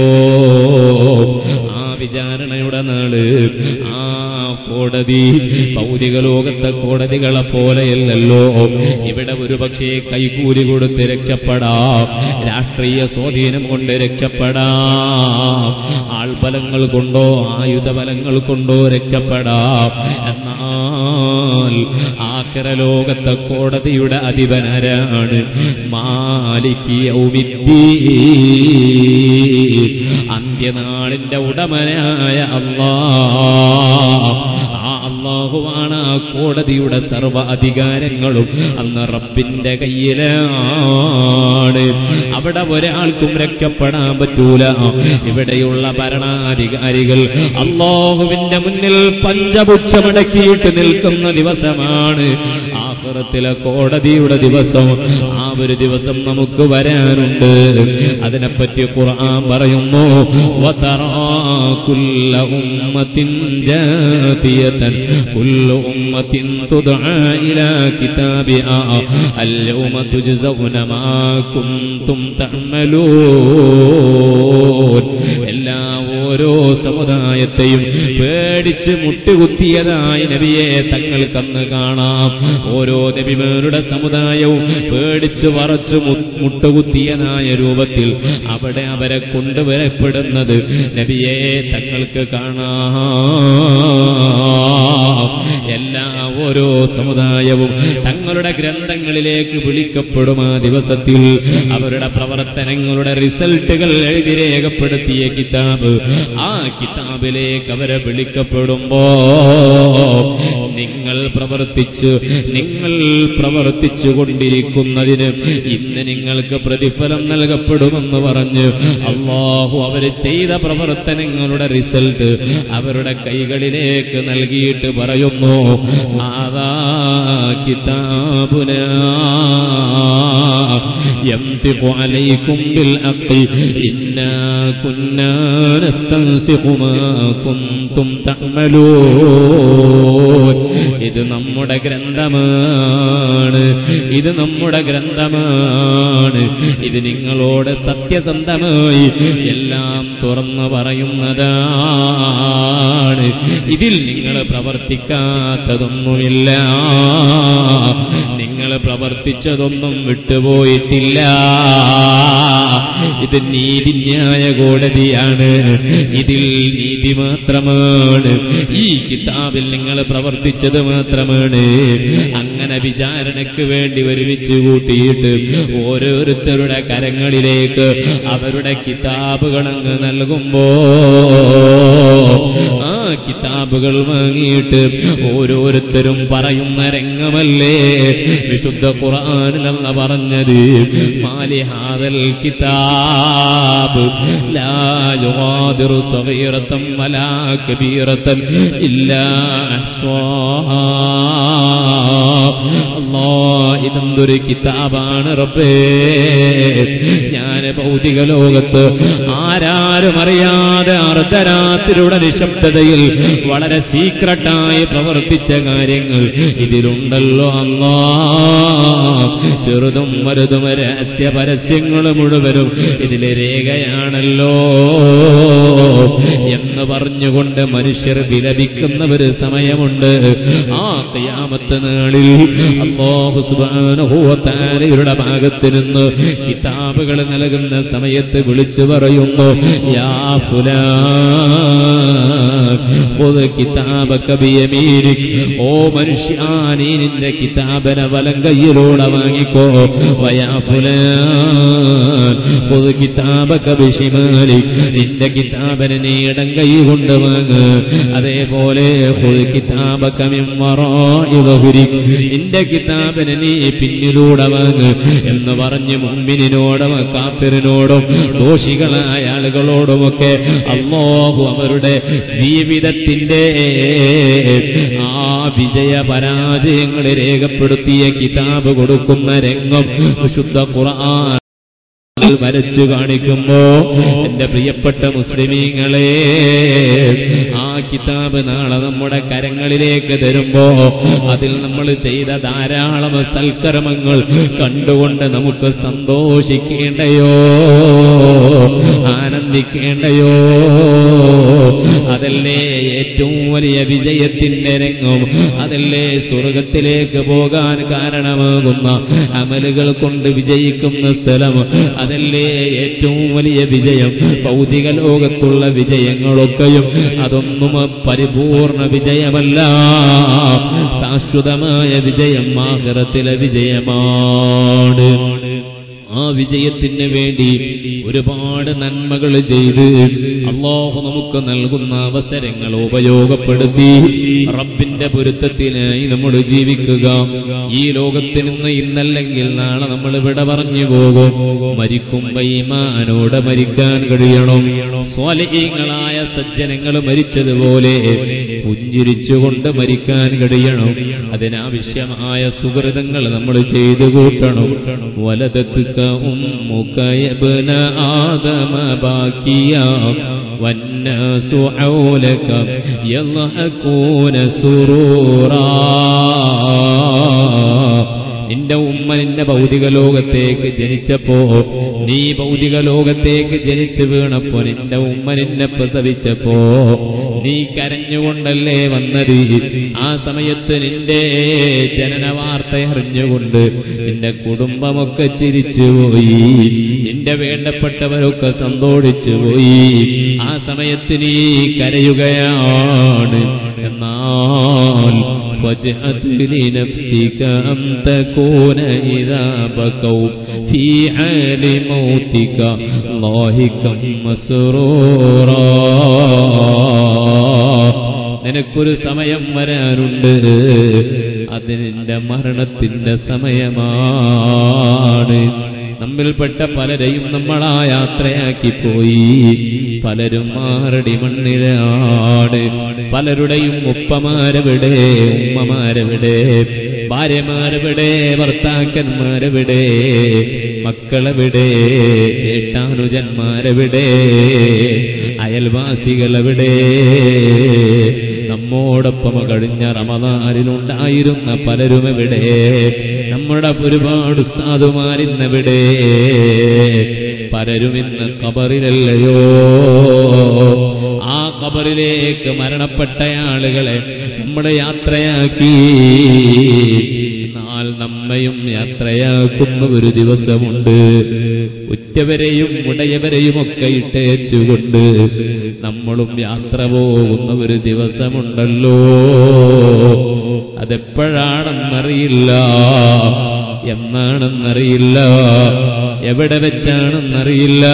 ആ വിചാരണയുടെ നാള്, ആ കോടതി ഭൗതിക ലോകത്തെ കോടതികളെ പോലെയല്ലല്ലോ. ഇവിടെ ഒരുപക്ഷേ കൈക്കൂലി കൊടുത്ത് രക്ഷപ്പെടാം, രാഷ്ട്രീയ സ്വാധീനം കൊണ്ട് രക്ഷപ്പെടാം, ആൾബലങ്ങൾ കൊണ്ടോ ആയുധബലങ്ങൾ കൊണ്ടോ രക്ഷപ്പെടാം. എന്നാൽ ആഖിറ ലോകത്തെ കോടതിയുടെ അധിപനാരാണ്? മാലിക് യൗമിദ്ദീൻ, അന്ത്യനാളിന്റെ ഉടമനായ അല്ലാഹ്. ആ അല്ലാഹുവാണ് ആ കോടതിയുടെ സർവ്വ അധികാരങ്ങളും അന്ന് റബ്ബിന്റെ കയ്യിലാണ്. അവിടെ ഒരാൾക്കും രക്ഷപ്പെടാൻ പറ്റൂല. ഇവിടെയുള്ള ഭരണാധികാരികൾ അല്ലാഹുവിന്റെ മുന്നിൽ പഞ്ചപുച്ഛമടക്കിയിട്ട് നിൽക്കുന്ന ദിവസമാണ് ആഖിറത്തിലെ കോടതിയുടെ ദിവസം. ആ ഒരു ദിവസം നമുക്ക് വരാനുണ്ട്. അതിനെപ്പറ്റി ഖുർആൻ പറയുന്നു, വതറാ കുല്ല ഉമ്മത്തിൻ ജാതിയതൻ കുല്ലു ഉമ്മത്തിൻ തുദ്ആ ഇലാ കിതാബിഹാ അൽയൗമ തുജ്സൗന മാ കുൻതും തഅമലൂൻ. എല്ലാ ഓരോ സമുദായത്തെയും പേടിച്ച് മുട്ടുകുത്തിയതായി നബിയെ തങ്ങൾക്കന്ന് കാണാം. ഓരോ നബിമാരുടെ സമുദായവും പേടിച്ച് വറച്ച് മുട്ടുകുത്തിയതായ രൂപത്തിൽ അവിടെ അവരെ കൊണ്ടുവരപ്പെടുന്നത് നബിയെ തങ്ങൾക്ക് കാണാം. എല്ലാ ഓരോ സമുദായവും തങ്ങളുടെ ഗ്രന്ഥങ്ങളിലേക്ക് വിളിക്കപ്പെടും. ആ ദിവസത്തിൽ അവരുടെ പ്രവർത്തനങ്ങളുടെ റിസൾട്ടുകൾ എഴുതി രേഖപ്പെടുത്തിയ കിതാബ്, ആ കിതാബിലേക്ക് അവരെ വിളിക്കപ്പെടുമ്പോ നിങ്ങൾ പ്രവർത്തിച്ചു കൊണ്ടിരിക്കുന്നതിന് ഇന്ന് നിങ്ങൾക്ക് പ്രതിഫലം നൽകപ്പെടുമെന്ന് പറഞ്ഞ് അല്ലാഹു അവർ ചെയ്ത പ്രവർത്തനങ്ങളുടെ റിസൾട്ട് അവരുടെ കൈകളിലേക്ക് നൽകിയിട്ട് പറയുന്നു, ആദാ കിതാബുനാ യംതിഖു അലൈക്കും ബിൽ ഹഖ് ഇന്നാ കുന്നാ നസ്തൻസിഖു മാ കുൻതും തഅമലൂൻ. ഇത് നമ്മുടെ ഗ്രന്ഥമാണ്, ഇത് നമ്മുടെ ഗ്രന്ഥമാണ്. ഇത് നിങ്ങളോട് സത്യസന്ധമായി എല്ലാം തുറന്നു പറയുന്നതാണ്. ഇതിൽ നിങ്ങൾ പ്രവർത്തിക്കാത്തതൊന്നുമില്ല, നിങ്ങൾ പ്രവർത്തിച്ചതൊന്നും വിട്ടുപോയിട്ടില്ല. ഇത് നീതിന്യായ കോടതിയാണ്, ഇതിൽ നീതി മാത്രമാണ്. ഈ കിതാബിൽ നിങ്ങൾ പ്രവർത്തിച്ചത് മാത്രമാണ്. അങ്ങനെ വിചാരണയ്ക്ക് വേണ്ടി ഒരുമിച്ച് കൂട്ടിയിട്ട് ഓരോരുത്തരുടെ കരങ്ങളിലേക്ക് അവരുടെ കിതാബുകൾ അങ്ങ് നൽകുമ്പോ ആ കിതാബുകൾ വാങ്ങിയിട്ട് ഓരോരുത്തരും പറയുന്ന രംഗമല്ലേ വിശുദ്ധ ഖുർആനിൽ അല്ലാഹു പറഞ്ഞത്, മാലി ഹാദൽ കിതാബ് ലാ യുഗാദിറു സഗീറതൻ വലാ കബീറതൻ ഇല്ലാ അഹ്സാഹാ. അല്ലാഹ് ഇതെന്തൊരു കിതാബാണ് റബ്ബേ. ഞാൻ ഭൗതിക ലോകത്ത് ആരാരും അറിയാതെ അർദ്ധരാത്രിയുടെ നിശബ്ദതയിൽ വളരെ സീക്രട്ടായി പ്രവർത്തിച്ച കാര്യങ്ങൾ ഇതിലുണ്ടല്ലോ അല്ലാഹ്. ചെറുതും വലുതും രഹസ്യ പരസ്യങ്ങൾ മുഴുവനും ഇതിലെ രേഖയാണല്ലോ എന്ന് പറഞ്ഞുകൊണ്ട് മനുഷ്യർ വിലപിക്കുന്ന ഒരു സമയമുണ്ട്. ആ ഖിയാമത്ത് നാളിൽ അല്ലാഹു സുബ്ഹാനഹു വ തആലയുടെ ഭാഗത്ത് നിന്ന് കിതാബുകൾ നൽകുന്ന സമയത്ത് വിളിച്ചു പറയുന്നു, യാ ഫുലാൻ ഖുദ് കിതാബക ബിയമീനിക്. ഓ മനുഷ്യാ, നീ നിന്റെ കിതാബിനെ വലം കൈയിലൂടെ വാങ്ങിക്കോ. വയാ ഫുലാൻ ഖുദ് കിതാബക ബിശിമാലിക്. നിന്റെ കിതാബിനെ നീ ഇടം കൈ കൊണ്ട് വാങ്ങ്. അതേപോലെ ഖുദ് കിതാബക മിൻ വറാഇ ദഹ്രിക്. നിന്റെ കിതാബിനെ നീ പിന്നിലൂടെ വാങ്ങ് എന്ന് പറഞ്ഞ് മുഅ്മിനോടും കാഫിറിനോടും ദോഷികളായ ആളുകളോടുമൊക്കെ അല്ലാഹു അവരുടെ ജീവിതത്തിന്റെ ആ വിജയ പരാജയങ്ങൾ രേഖപ്പെടുത്തിയ കിതാബ് കൊടുക്കുന്ന രംഗം വിശുദ്ധ ഖുർആൻ വരച്ചു കാണിക്കുമ്പോ എന്റെ പ്രിയപ്പെട്ട മുസ്ലിമീങ്ങളെ, ആ കിതാബ് നാളെ നമ്മുടെ കരങ്ങളിലേക്ക് തരുമ്പോ അതിൽ നമ്മൾ ചെയ്ത ധാരാളം സൽക്കർമ്മങ്ങൾ കണ്ടുകൊണ്ട് നമുക്ക് സന്തോഷിക്കേണ്ടയോ, ആനന്ദിക്കേണ്ടയോ? അതല്ലേ ഏറ്റവും വലിയ വിജയത്തിന്റെ രംഗം, അതല്ലേ സ്വർഗത്തിലേക്ക് പോകാൻ കാരണമാകുന്ന അമലുകൾ കൊണ്ട് വിജയിക്കുന്ന സ്ഥലം, അതല്ലേ ഏറ്റവും വലിയ വിജയം. ഭൗതിക ലോകത്തുള്ള വിജയങ്ങളൊക്കെയും അതൊന്നും പരിപൂർണ വിജയമല്ല. ശാശ്വതമായ വിജയം ആഖിറത്തിലെ വിജയമാണ്. ആ വിജയത്തിന് വേണ്ടി ഒരുപാട് നന്മകൾ ചെയ്ത് അല്ലാഹു നമുക്ക് നൽകുന്ന അവസരങ്ങൾ ഉപയോഗപ്പെടുത്തി റബ്ബിന്റെ പൊരുത്തത്തിനായി നമ്മൾ ജീവിക്കുക. ഈ ലോകത്തിൽ നിന്ന് ഇന്നല്ലെങ്കിൽ നാളെ നമ്മൾ ഇവിടെ പറഞ്ഞു പോകും. മരിക്കുമ്പോ ഈമാനോടെ മരിക്കാൻ കഴിയണം. സ്വാലിഹീങ്ങളായ സജ്ജനങ്ങൾ മരിച്ചതുപോലെ പുഞ്ചിരിച്ചുകൊണ്ട് മരിക്കാൻ കഴിയണം. അതിനാവശ്യമായ സുഹൃതങ്ങൾ നമ്മൾ ചെയ്തു കൂട്ടണം. വലദത്തുക ഉമ്മുക യബ്ന ആദമ ബാക്കിയാ വന്നാസു ഹൗലക യൽഹഖൂന സുറൂറാ. നിന്റെ ഉമ്മ നിന്റെ ഭൗതിക ലോകത്തേക്ക് ജനിച്ചപ്പോ, നീ ഭൗതിക ലോകത്തേക്ക് ജനിച്ചു വീണപ്പോ, നിന്റെ ഉമ്മ നിന്നെ പ്രസവിച്ചപ്പോ നീ കരഞ്ഞുകൊണ്ടല്ലേ വന്നത്. ആ സമയത്ത് നിന്റെ ജനന വാർത്ത അറിഞ്ഞുകൊണ്ട് നിന്റെ കുടുംബമൊക്കെ ചിരിച്ചുപോയി, നിന്റെ വേണ്ടപ്പെട്ടവരൊക്കെ സന്തോഷിച്ചുപോയി. ആ സമയത്ത് നീ കരയുകയാണ്. എന്നാൽ وجهت لنفسك أن تكون إذا بكوا في حال موتك ضاحكا مسرورا. നിനക്കൊരു സമയം വരാനുണ്ട്, അത് നിന്റെ മരണത്തിന്റെ സമയമാണ്. നമ്മിൽപ്പെട്ട പലരെയും നമ്മളാ യാത്രയാക്കിപ്പോയി. പലരും മാറടി മണ്ണിലാണ്. പലരുടെയും ഉപ്പമാരെവിടെ, ഉമ്മമാരെവിടെ, ഭാര്യമാരെവിടെ, ഭർത്താക്കന്മാരെവിടെ, മക്കളെവിടെ, ഏട്ടാനുജന്മാരെവിടെ, അയൽവാസികളെവിടെ? നമ്മോടൊപ്പം കഴിഞ്ഞ റമദാനിലുണ്ടായിരുന്ന പലരും എവിടെ? നമ്മുടെ ഒരുപാട് ഉസ്താദുമാരിന്നെവിടെ? പലരും ഇന്ന് ഖബറിലല്ലയോ? ആ ഖബറിലേക്ക് മരണപ്പെട്ട ആളുകളെ നമ്മുടെ യാത്രയാക്കി. എന്നാൽ നമ്മയും യാത്രയാക്കുന്ന ഒരു ദിവസമുണ്ട്. ഉറ്റവരെയും ഉടയവരെയുമൊക്കെ ഇട്ടേച്ചുകൊണ്ട് നമ്മളും യാത്ര പോകുന്ന ഒരു ദിവസമുണ്ടല്ലോ. അതെപ്പോഴാണെന്നറിയില്ല, എന്നാണെന്നറിയില്ല, എവിടെ വെച്ചാണെന്നറിയില്ല.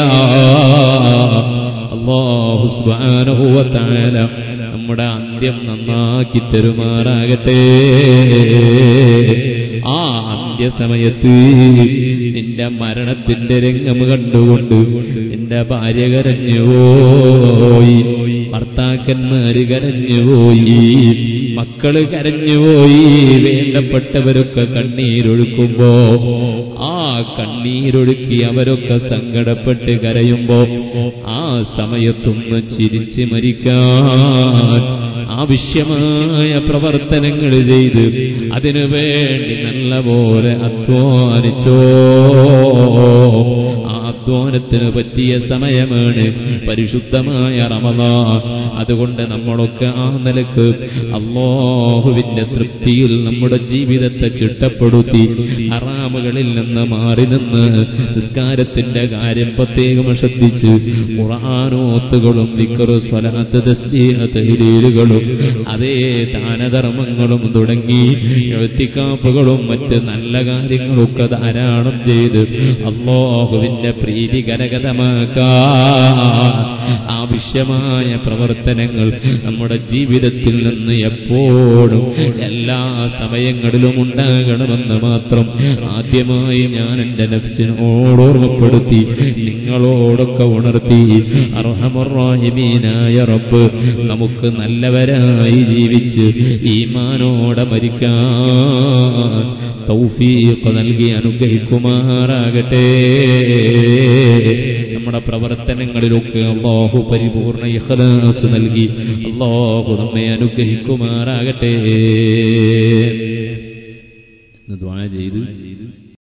അല്ലാഹു സുബ്ഹാനഹു വ തആല നമ്മുടെ അന്ത്യം നന്നാക്കി തരുമാറാകട്ടെ. ആ അന്ത്യസമയത്ത് നിന്റെ മരണത്തിന്റെ രംഗം കണ്ടുകൊണ്ട് നിന്റെ ഭാര്യ കരഞ്ഞുപോയി, ഭർത്താക്കന്മാര് കരഞ്ഞുപോയി, മക്കള് കരഞ്ഞുപോയി, വേണ്ടപ്പെട്ടവരൊക്കെ കണ്ണീരൊഴുക്കുമ്പോ ആ കണ്ണീരൊഴുക്കി അവരൊക്കെ സങ്കടപ്പെട്ട് കരയുമ്പോ ആ സമയത്തൊന്ന് ചിരിച്ച് മരിക്കാൻ ആവശ്യമായ പ്രവർത്തനങ്ങൾ ചെയ്ത് അതിനു വേണ്ടി നല്ലപോലെ അധ്വാനിച്ചോ. അധ്വാനത്തിന് പറ്റിയ സമയമാണ് പരിശുദ്ധമായ റമദാൻ. അതുകൊണ്ട് നമ്മളൊക്കെ ആ നിലക്ക് അല്ലാഹുവിന്റെ തൃപ്തിയിൽ നമ്മുടെ ജീവിതത്തെ ചിട്ടപ്പെടുത്തി ഹറാമുകളിൽ നിന്ന് മാറി നിന്ന് നിസ്കാരത്തിന്റെ കാര്യം പ്രത്യേകം ശ്രദ്ധിച്ച് ഖുർആനോത്തുകളും ദിക്ർ സ്വലാത്ത് തസ്ബീഹ് തഹ്ലീലുകളും അതേ ദാനധർമ്മങ്ങളും തുടങ്ങി ഇഅ്തികാഫുകളും മറ്റ് നല്ല കാര്യങ്ങളൊക്കെ ധാരാളം ചെയ്ത് അല്ലാഹുവിന്റെ പ്രീതി കരഗതമാക്കാൻ ആവശ്യമായ പ്രവർത്തനങ്ങൾ നമ്മുടെ ജീവിതത്തിൽ നിന്ന് എപ്പോഴും എല്ലാ സമയങ്ങളിലും ഉണ്ടാകണമെന്ന് മാത്രം ആദ്യമായി ഞാൻ എന്റെ നഫ്സിനോട് ഓർമ്മപ്പെടുത്തി നിങ്ങളോടൊക്കെ ഉണർത്തി. അർഹമർ റഹീമീനായ റബ്ബ് നമുക്ക് നല്ലവരായി ജീവിച്ച് ഈമാനോടെ മരിക്കാൻ തൗഫീഖ് നൽകി അനുഗ്രഹിക്കുമാറാകട്ടെ. നമ്മുടെ പ്രവർത്തനങ്ങളിലൊക്കെ അല്ലാഹു പരിപൂർണ ഇഖ്ലാസ് നൽകി അല്ലാഹു നമ്മെ അനുഗ്രഹിക്കുമാറാകട്ടെ. ദുആ ചെയ്ത്